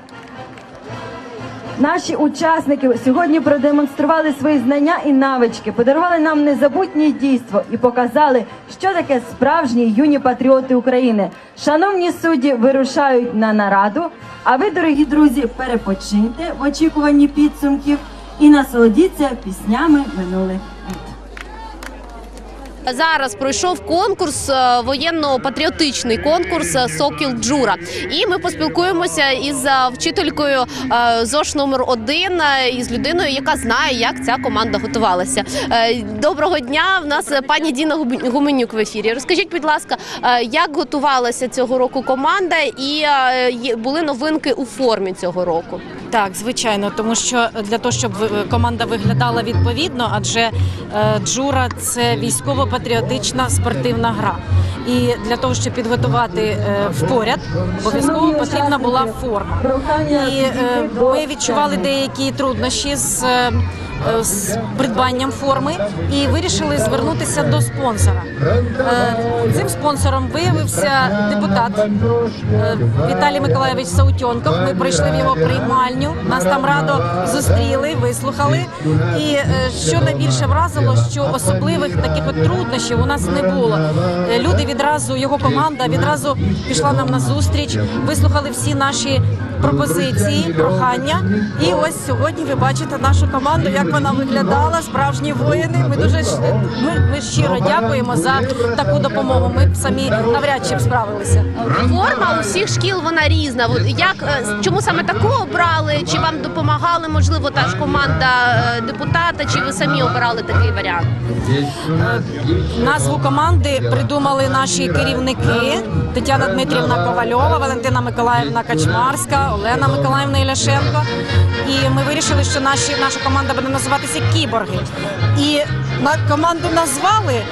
Наші учасники сьогодні продемонстрували свої знання і навички, подарували нам незабутнє дійство і показали, що таке справжні юні патріоти України. Шановні судді вирушають на нараду, а ви, дорогі друзі, перепочиньте в очікуванні підсумків і насолодіться піснями минулих літ. Зараз пройшов конкурс, е, воєнно-патріотичний конкурс е, «Сокіл Джура». І ми поспілкуємося із е, вчителькою е, ЗОШ номер один, е, із людиною, яка знає, як ця команда готувалася. Е, Доброго дня, в нас е, пані Діна Губ- Гуменюк в ефірі. Розкажіть, будь ласка, е, як готувалася цього року команда і е, є- були новинки у формі цього року? Так, звичайно, тому що для того, щоб ви- команда виглядала відповідно, адже е, джура – це військово-патріотична спортивна гра. І для того, щоб підготувати е, поряд, обов'язково потрібна була форма. І е, ми відчували деякі труднощі з, е, з придбанням форми і вирішили звернутися до спонсора. Е, Цим спонсором виявився депутат е, Віталій Миколайович Саутьонков. Ми прийшли в його приймальню, нас там радо зустріли, вислухали. І е, що найбільше вразило, що особливих таких от труднощів у нас не було. Е, Люди відразу, його команда відразу пішла нам на зустріч, вислухали всі наші пропозиції, прохання. І ось сьогодні ви бачите нашу команду, як вона виглядала, справжні воїни. Ми дуже щ- ми, ми щиро дякуємо за таку допомогу. Ми б самі навряд чи б справилися. Форма у всіх шкіл вона різна. От як е, чому саме таку обрали? Чи вам допомагали, можливо, та ж команда е, депутата, чи ви самі обирали такий варіант? Назву команди придумали наші керівники: Тетяна Дмитрівна Ковальова, Валентина Миколаївна Качмарська, Олена Миколаївна Іляшенко. І ми вирішили, що наші, наша команда буде називатися «Кіборги». І на команду назвали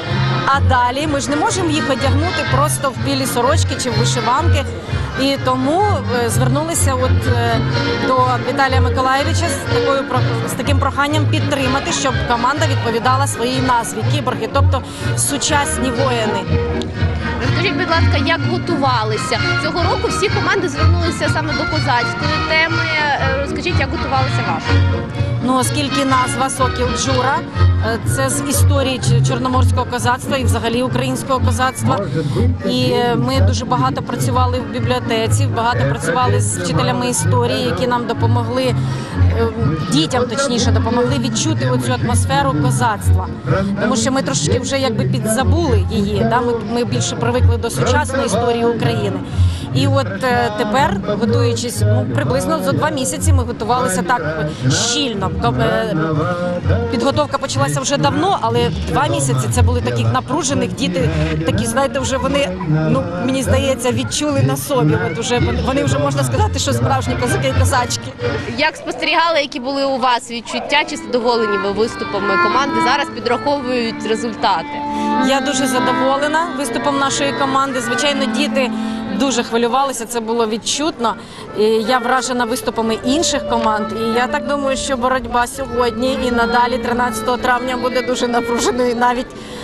А далі ми ж не можемо їх одягнути просто в білі сорочки чи в вишиванки. І тому е, звернулися от е, до Віталія Миколайовича з такою про- з таким проханням підтримати, щоб команда відповідала своїй назві кіборги, тобто сучасні воїни. Розкажіть, будь ласка, як готувалися? Цього року всі команди звернулися саме до козацької теми. Е, Розкажіть, як готувалися ваші? Ну, оскільки назва «Сокіл Джура» е, – це з історії ч- чорноморського козацтва і взагалі українського козацтва. І е, ми дуже багато працювали в бібліотеці, багато працювали з вчителями історії, які нам допомогли, е, дітям точніше, допомогли відчути оцю атмосферу козацтва. Тому що ми трошки вже якби підзабули її, да? ми, ми більше привикли до сучасної історії України. І от е, тепер, готуючись, ну, приблизно за два місяці ми готувалися так щільно. Ком- е, Підготовка почалася вже давно, але два місяці це були таких напружених. Діти такі, знаєте, вже вони, ну мені здається, відчули на собі. От уже вони- вони вже можна сказати, що справжні козаки і козачки. Як спостерігали, які були у вас відчуття? Чи задоволені ви виступами команди? Зараз підраховують результати. Я дуже задоволена виступом нашої команди. Звичайно, діти дуже хвилювалися, це було відчутно. І я вражена виступами інших команд. І я так думаю, що боротьба сьогодні і надалі, тринадцятого травня, буде дуже напруженою. Навіть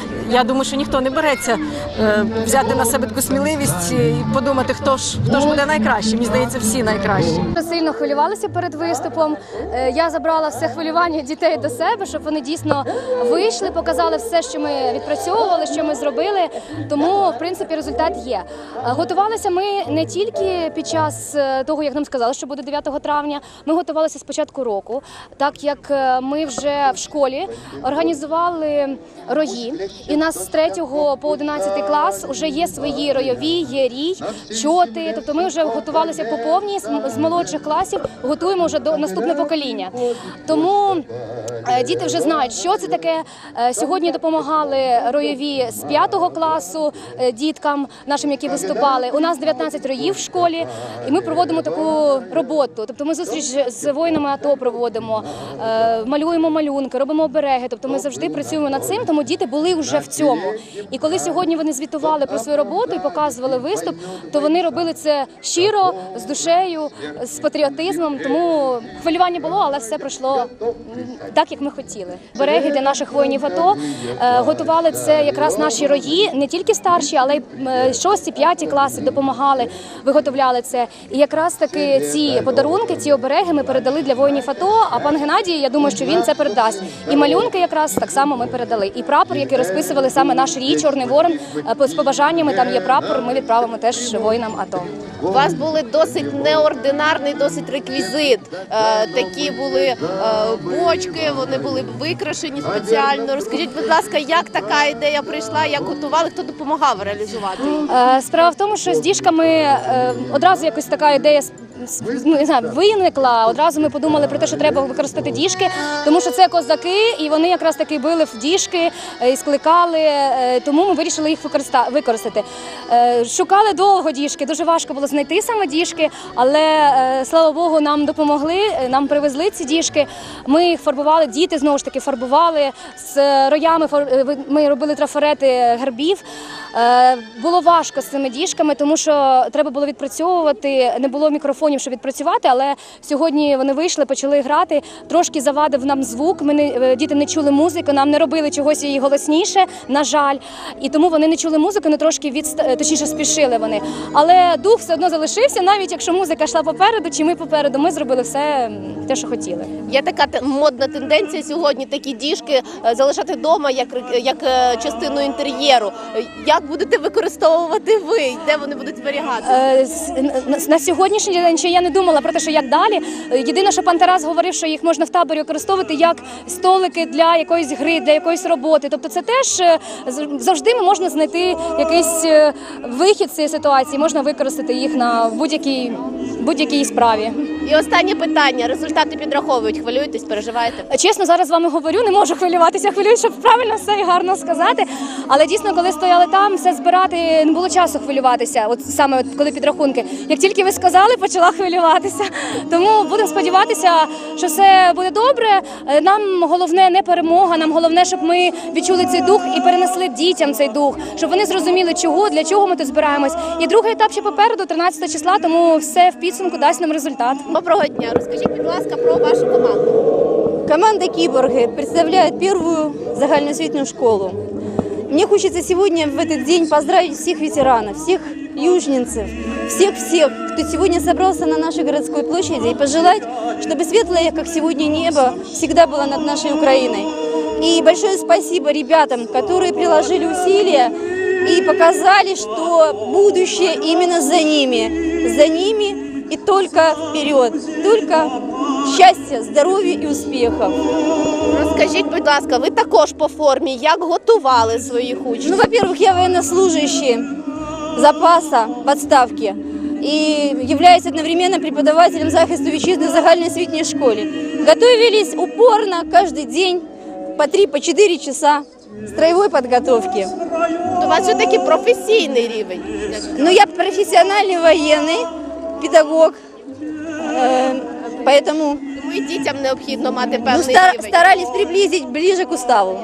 я думаю, що ніхто не береться е, взяти на себе таку сміливість і подумати, хто ж хто ж буде найкращий. Мені здається, всі найкращі. Сильно хвилювалися перед виступом. Е, Я забрала все хвилювання дітей до себе, щоб вони дійсно вийшли, показали все, що ми відпрацьовували, що ми зробили. Тому, в принципі, результат є. Е, Готувалися ми не тільки під час е, того, як нам сказали, що буде дев'ятого травня. Ми готувалися з початку року, так як е, ми вже в школі організували рої. І у нас з третього по одинадцятий клас вже є свої ройові, є рій, чоти. Тобто ми вже готувалися по повній, з- з молодших класів готуємо вже до наступне покоління. Тому е, діти вже знають, що це таке. Е, Сьогодні допомагали ройові з п'ятого класу е, діткам нашим, які виступали. У нас дев'ятнадцять роїв в школі, і ми проводимо таку роботу. Тобто ми зустріч з воїнами АТО проводимо, е, малюємо малюнки, робимо обереги. Тобто ми завжди працюємо над цим, тому діти були вже в цьому. І коли сьогодні вони звітували про свою роботу і показували виступ, то вони робили це щиро, з душею, з патріотизмом. Тому хвилювання було, але все пройшло м, так, як ми хотіли. Береги для наших воїнів АТО е, готували це якраз наші рої, не тільки старші, але й е, шості, п'яті класи допомагали, виготовляли це. І якраз таки ці подарунки, ці обереги ми передали для воїнів АТО, а пан Геннадій, я думаю, що він це передасть. І малюнки якраз так само ми передали. І прапор, який розписували саме наш рій, Чорний Ворон, е, з побажаннями, там є прапор, ми відправимо теж воїнам АТО. У вас були досить неординарний, досить реквізит. Е, такі були е, бочки, вони були викрашені спеціально. Розкажіть, будь ласка, як така ідея прийшла, як готували, хто допомагав реалізувати? Е, Справа в тому, що з діжками е, одразу якось така ідея с- с- ну, не знаю, виникла. Одразу ми подумали про те, що треба використати діжки, тому що це козаки, і вони якраз таки били в діжки е, і скликали, е, тому ми вирішили їх використа- використати. Е, Шукали довго діжки, дуже важко було знайти саме діжки, але, е, слава Богу, нам допомогли, е, нам привезли ці діжки. Ми їх фарбували, діти знову ж таки фарбували, з роями фар- е, ви- ми робили трафарети гербів. Е, Було важко з цими діжками, тому що треба було відпрацьовувати, не було мікрофонів, щоб відпрацювати, але сьогодні вони вийшли, почали грати, трошки завадив нам звук, ми не, е, діти не чули музику, нам не робили чогось її голосніше, на жаль, і тому вони не чули музику, не трошки відста... точніше спішили вони. Але дух все одно залишився, навіть якщо музика йшла попереду, чи ми попереду, ми зробили все м, те, що хотіли. Є така те- модна тенденція сьогодні такі діжки е, залишати вдома як, ре- як е, частину інтер'єру. Е, Як будете використовувати ви? Де вони будуть зберігатися? Е, с- на- На сьогоднішній день ще я не думала про те, що як далі. Е, Єдине, що пан Тарас говорив, що їх можна в таборі використовувати як столики для якоїсь гри, для якоїсь роботи. Тобто це теж е, з- завжди можна знайти якийсь е, вихід з цієї ситуації, можна використати їх на будь-якій будь-якій справі. І останнє питання. Результати підраховують. Хвилюєтесь, переживаєте? Чесно, зараз з вами говорю, не можу хвилюватися, хвилююсь, щоб правильно все і гарно сказати. Але дійсно, коли стояли там, нам все збирати, не було часу хвилюватися, от саме от коли підрахунки. Як тільки ви сказали, почала хвилюватися. Тому будемо сподіватися, що все буде добре. Нам головне не перемога, нам головне, щоб ми відчули цей дух і перенесли дітям цей дух, щоб вони зрозуміли, чого, для чого ми тут збираємось. І другий етап ще попереду, тринадцятого числа, тому все в підсумку дасть нам результат. Доброго дня. Розкажіть, будь ласка, про вашу команду. Команда «Киборги» представляет первую загальноосвітнюю школу. Мне хочется сегодня в этот день поздравить всех ветеранов, всех южненцев, всех-всех, кто сегодня собрался на нашей городской площади, и пожелать, чтобы светлое, как сегодня, небо всегда было над нашей Украиной. И большое спасибо ребятам, которые приложили усилия и показали, что будущее именно за ними, за ними и только вперед, только щастя, здоров'я і успіхів. Розкажіть, будь ласка, ви також по формі, як готували своїх учнів? Ну, во-первых, я военнослужащий запаса в отставке и являюсь одновременно преподавателем захисту вітчизни в загальноосвітній школі. Готовились упорно каждый день по три-четыре часа строевой подготовки. У вас же такий професійний рівень. Ну, я профессиональный военный педагог, э, поэтому... Тому і дітям необхідно мати певний ну, стар, рівень. Старались приблизить ближе к уставу.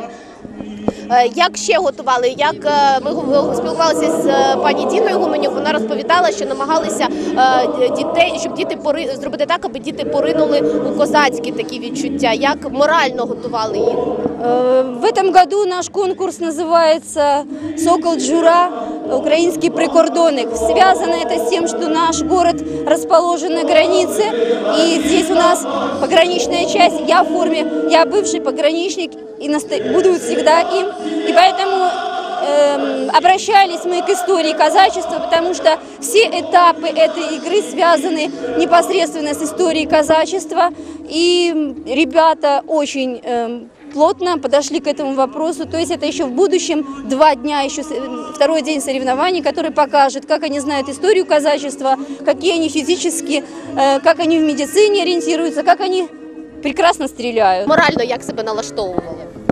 Як ще готували? Як ми спілкувалися з пані Діною Гуменюк, вона розповідала, що намагалися дітей, щоб діти пори... зробити так, аби діти поринули у козацькі такі відчуття. Як морально готували їх? В этом году наш конкурс называется «Сокол Джура. Украинский прикордонник». Связано это с тем, что наш город расположен на границе, и здесь у нас пограничная часть. Я в форме, я бывший пограничник и насто... буду всегда им. И поэтому э, обращались мы к истории казачества, потому что все этапы этой игры связаны непосредственно с историей казачества. И ребята очень... Э, плотно подошли к этому вопросу, то есть это еще в будущем два дня, еще второй день соревнований, который покажет, как они знают историю казачества, какие они физически, как они в медицине ориентируются, как они прекрасно стреляют. Морально як себе налаштовували?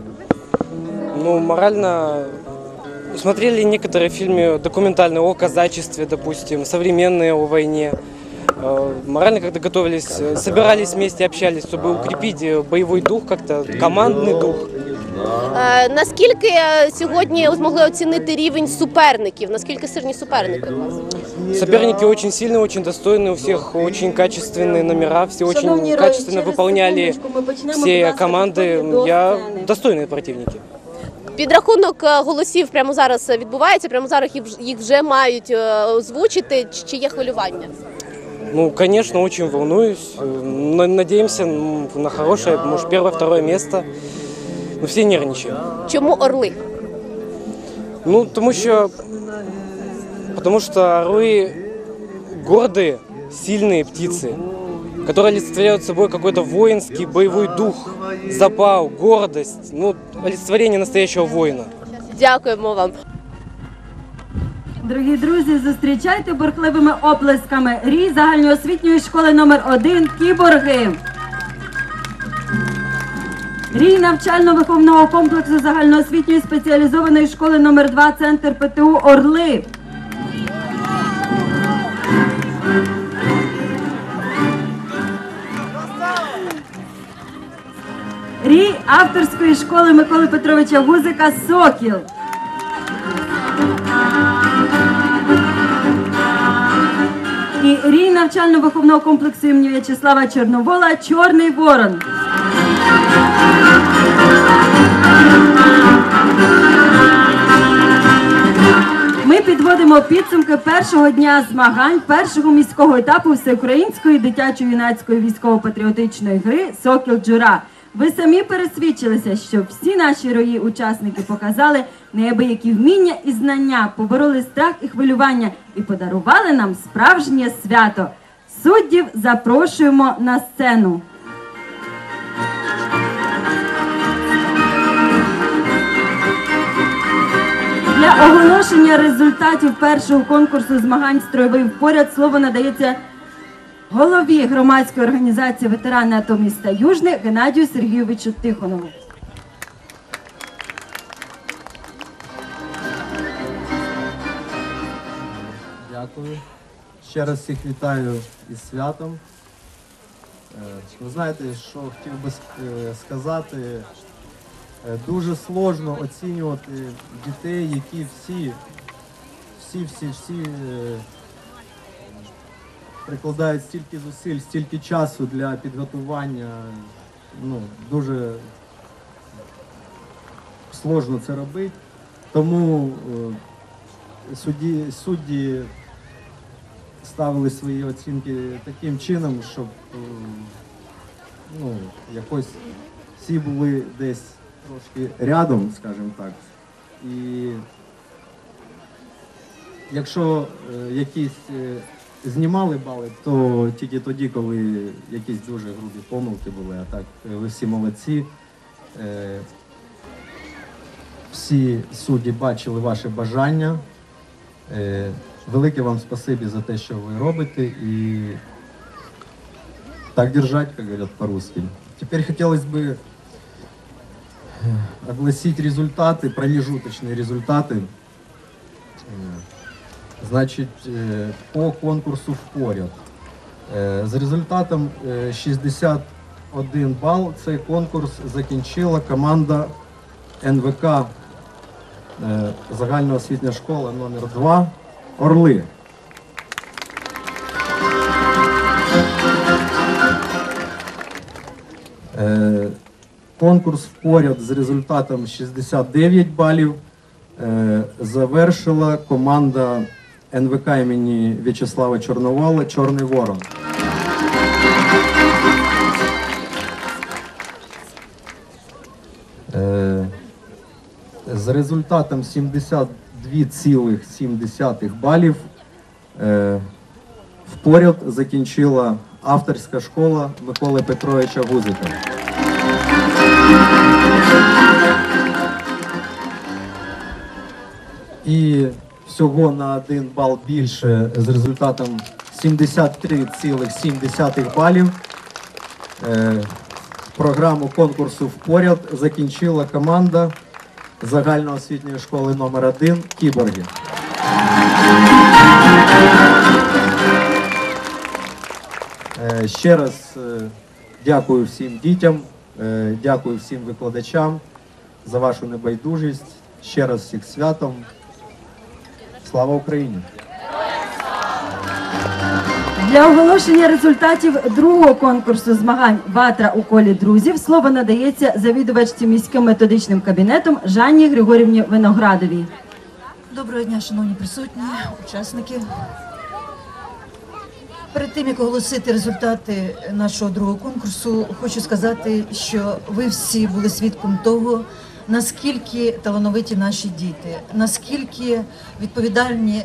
Ну, морально смотрели некоторые фильмы документальные о казачестве, допустим, современные о войне. Морально как-то готовились, собирались вместе, общались, чтобы укрепить боевой дух, как-то командный дух. Е, наскільки сьогодні змогли оцінити рівень суперників? Наскільки сильні суперники у вас? Соперники очень сильные, очень достойные, у всех очень качественные номера, все очень качественно выполняли все команды. Я достойные противники. Підрахунок голосів прямо зараз відбувається, прямо зараз їх вже мають озвучити. Чи є хвилювання? Ну, конечно, очень волнуюсь. Надеемся на хорошее, может, первое-второе место. Но все нервничаем. Чому орли? Ну, потому что, потому что орлы гордые, сильные птицы, которые олицетворяют собой какой-то воинский боевой дух, запал, гордость. Ну, олицетворение настоящего воина. Дякуємо вам. Дорогі друзі, зустрічайте бурхливими оплесками рій загальноосвітньої школи номер один «Кіборги». Рій навчально-виховного комплексу загальноосвітньої спеціалізованої школи номер два «Центр ПТУ «Орли». Рій авторської школи Миколи Петровича Гузика «Сокіл». І рій навчально-виховного комплексу імені В'ячеслава Чорновола «Чорний ворон». Ми підводимо підсумки першого дня змагань першого міського етапу всеукраїнської дитячо-юнацької військово-патріотичної гри «Сокіл Джура». Ви самі пересвідчилися, що всі наші рої учасники показали неабиякі вміння і знання, побороли страх і хвилювання і подарували нам справжнє свято. Суддів запрошуємо на сцену. Для оголошення результатів першого конкурсу змагань «Строєвий впоряд» слово надається голові громадської організації «Ветерани АТО міста Южне» Геннадію Сергійовичу Тихонову. Дякую. Ще раз всіх вітаю із святом. Ви знаєте, що хотів би сказати, дуже сложно оцінювати дітей, які всі, всі, всі, всі прикладають стільки зусиль, стільки часу для підготування. Ну, дуже сложно це робити. Тому судді, судді ставили свої оцінки таким чином, щоб ну, якось всі були десь трошки рядом, скажімо так. І якщо е, якісь е, знімали бали, то тільки тоді, коли якісь дуже грубі помилки були, а так ви всі молодці. Е, всі судді бачили ваше бажання. Е, велике вам спасибі за те, що ви робите, і так держать, как говорят по-русски. Теперь хотелось бы огласить результаты, промежуточные результаты. Значит, по конкурсу «Впоряд». За результатом шістдесят один бал цей конкурс закінчила команда ен ве ка загальноосвітня школа номер два «Орли». Конкурс «Впоряд» з результатом шістдесят дев'ять балів завершила команда ен ве ка імені В'ячеслава Чорновола «Чорний ворон». За результатом сімдесят два цілих сім десятих балів «Впоряд» закінчила авторська школа Миколи Петровича Гузика. І всього на один бал більше з результатом сімдесят три цілих сім десятих балів програму конкурсу «Впоряд» закінчила команда загальноосвітньої школи номер один «Кіборги». Ще раз дякую всім дітям, дякую всім викладачам за вашу небайдужість. Ще раз всіх святом. Слава Україні! Для оголошення результатів другого конкурсу змагань «Ватра у колі друзів» слово надається завідувачці міським методичним кабінетом Жанні Григорівні Виноградовій. Доброго дня, шановні присутні, учасники. Перед тим, як оголосити результати нашого другого конкурсу, хочу сказати, що ви всі були свідком того, наскільки талановиті наші діти, наскільки відповідальні,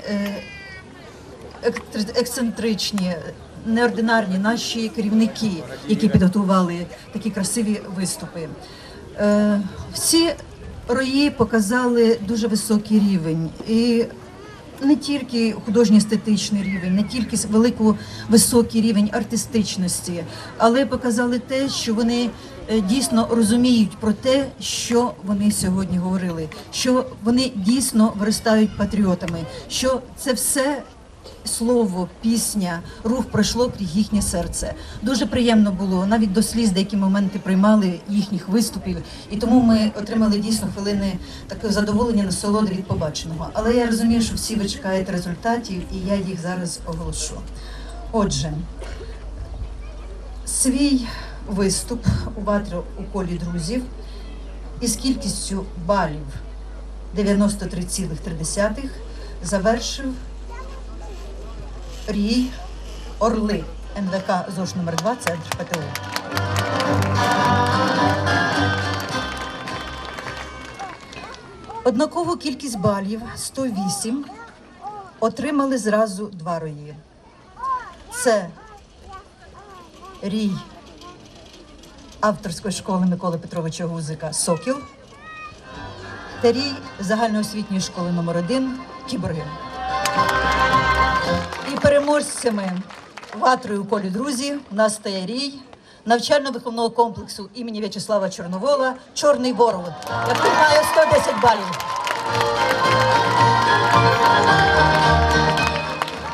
ексцентричні, неординарні наші керівники, які підготували такі красиві виступи. Всі рої показали дуже високий рівень. І не тільки художньо-естетичний рівень, не тільки велику, високий рівень артистичності, але показали те, що вони дійсно розуміють про те, що вони сьогодні говорили, що вони дійсно виростають патріотами, що це все слово, пісня, рух пройшло крізь їхнє серце. Дуже приємно було, навіть до сліз деякі моменти приймали їхніх виступів, і тому ми отримали дійсно хвилини такого задоволення, насолоди від побаченого. Але я розумію, що всі ви чекаєте результатів, і я їх зараз оголошу. Отже, свій виступ у «Ватрі у колі друзів» із кількістю балів дев'яносто три цілих три десятих завершив рій «Орли» ен ве ка ЗОШ номер два, центр пе те у. Однакову кількість балів сто вісім отримали зразу два рої. Це рій авторської школи Миколи Петровича Гузика «Сокіл» та рій загальноосвітньої школи номер один «Кіборги». І переможцями «Ватри у колі друзі» у нас стає рій навчально-виховного комплексу імені В'ячеслава Чорновола «Чорний ворон», який має сто десять балів.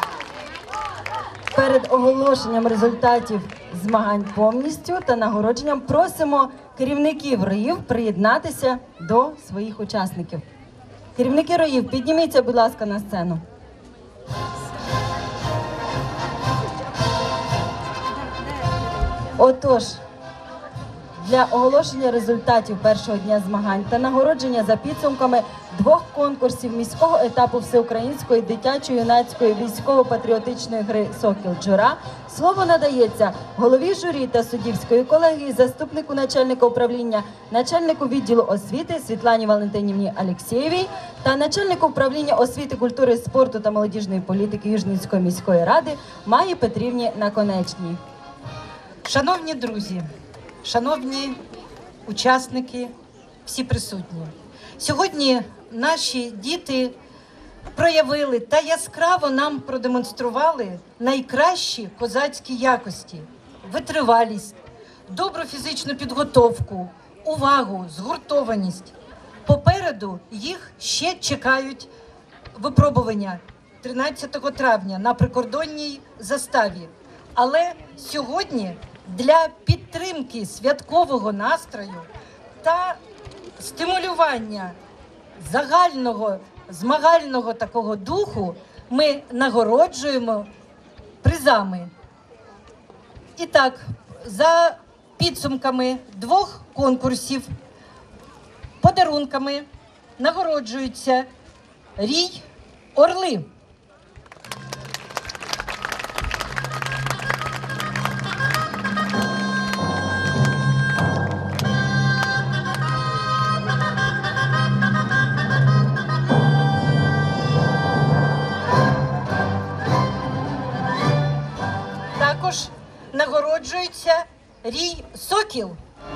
перед оголошенням результатів змагань повністю та нагородженням просимо керівників роїв приєднатися до своїх учасників. Керівники роїв, підніміться, будь ласка, на сцену. Отож, для оголошення результатів першого дня змагань та нагородження за підсумками двох конкурсів міського етапу всеукраїнської дитячо-юнацької військово-патріотичної гри «Сокіл Джура» слово надається голові журі та суддівської колегії, заступнику начальника управління, начальнику відділу освіти Світлані Валентинівні Алєксєєвій та начальнику управління освіти, культури, спорту та молодіжної політики Южницької міської ради Маї Петрівні Наконечній. Шановні друзі, шановні учасники, всі присутні. Сьогодні наші діти проявили та яскраво нам продемонстрували найкращі козацькі якості, витривалість, добру фізичну підготовку, увагу, згуртованість. Попереду їх ще чекають випробування тринадцятого травня на прикордонній заставі. Але сьогодні для підтримки святкового настрою та стимулювання загального змагального такого духу ми нагороджуємо призами. І так, за підсумками двох конкурсів подарунками нагороджуються рій «Орли». Також нагороджується рій «Сокіл».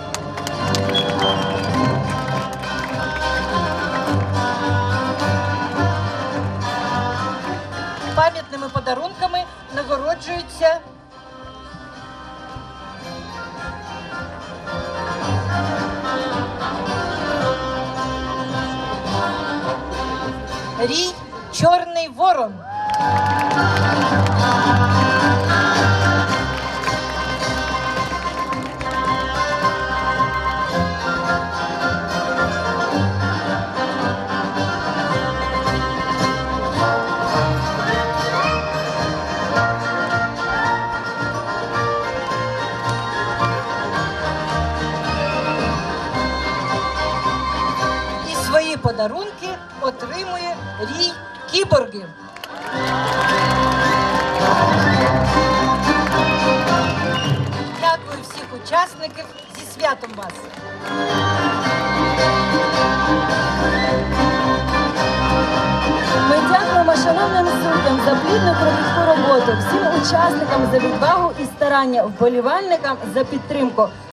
Пам'ятними подарунками нагороджуються рій «Чорний ворон». І свої подарунки отримує рій «Кіборги». Дякую всіх учасників, зі святом вас! Ми дякуємо шановним суддям за плідну кропітку роботу, всім учасникам за відвагу і старання, вболівальникам за підтримку.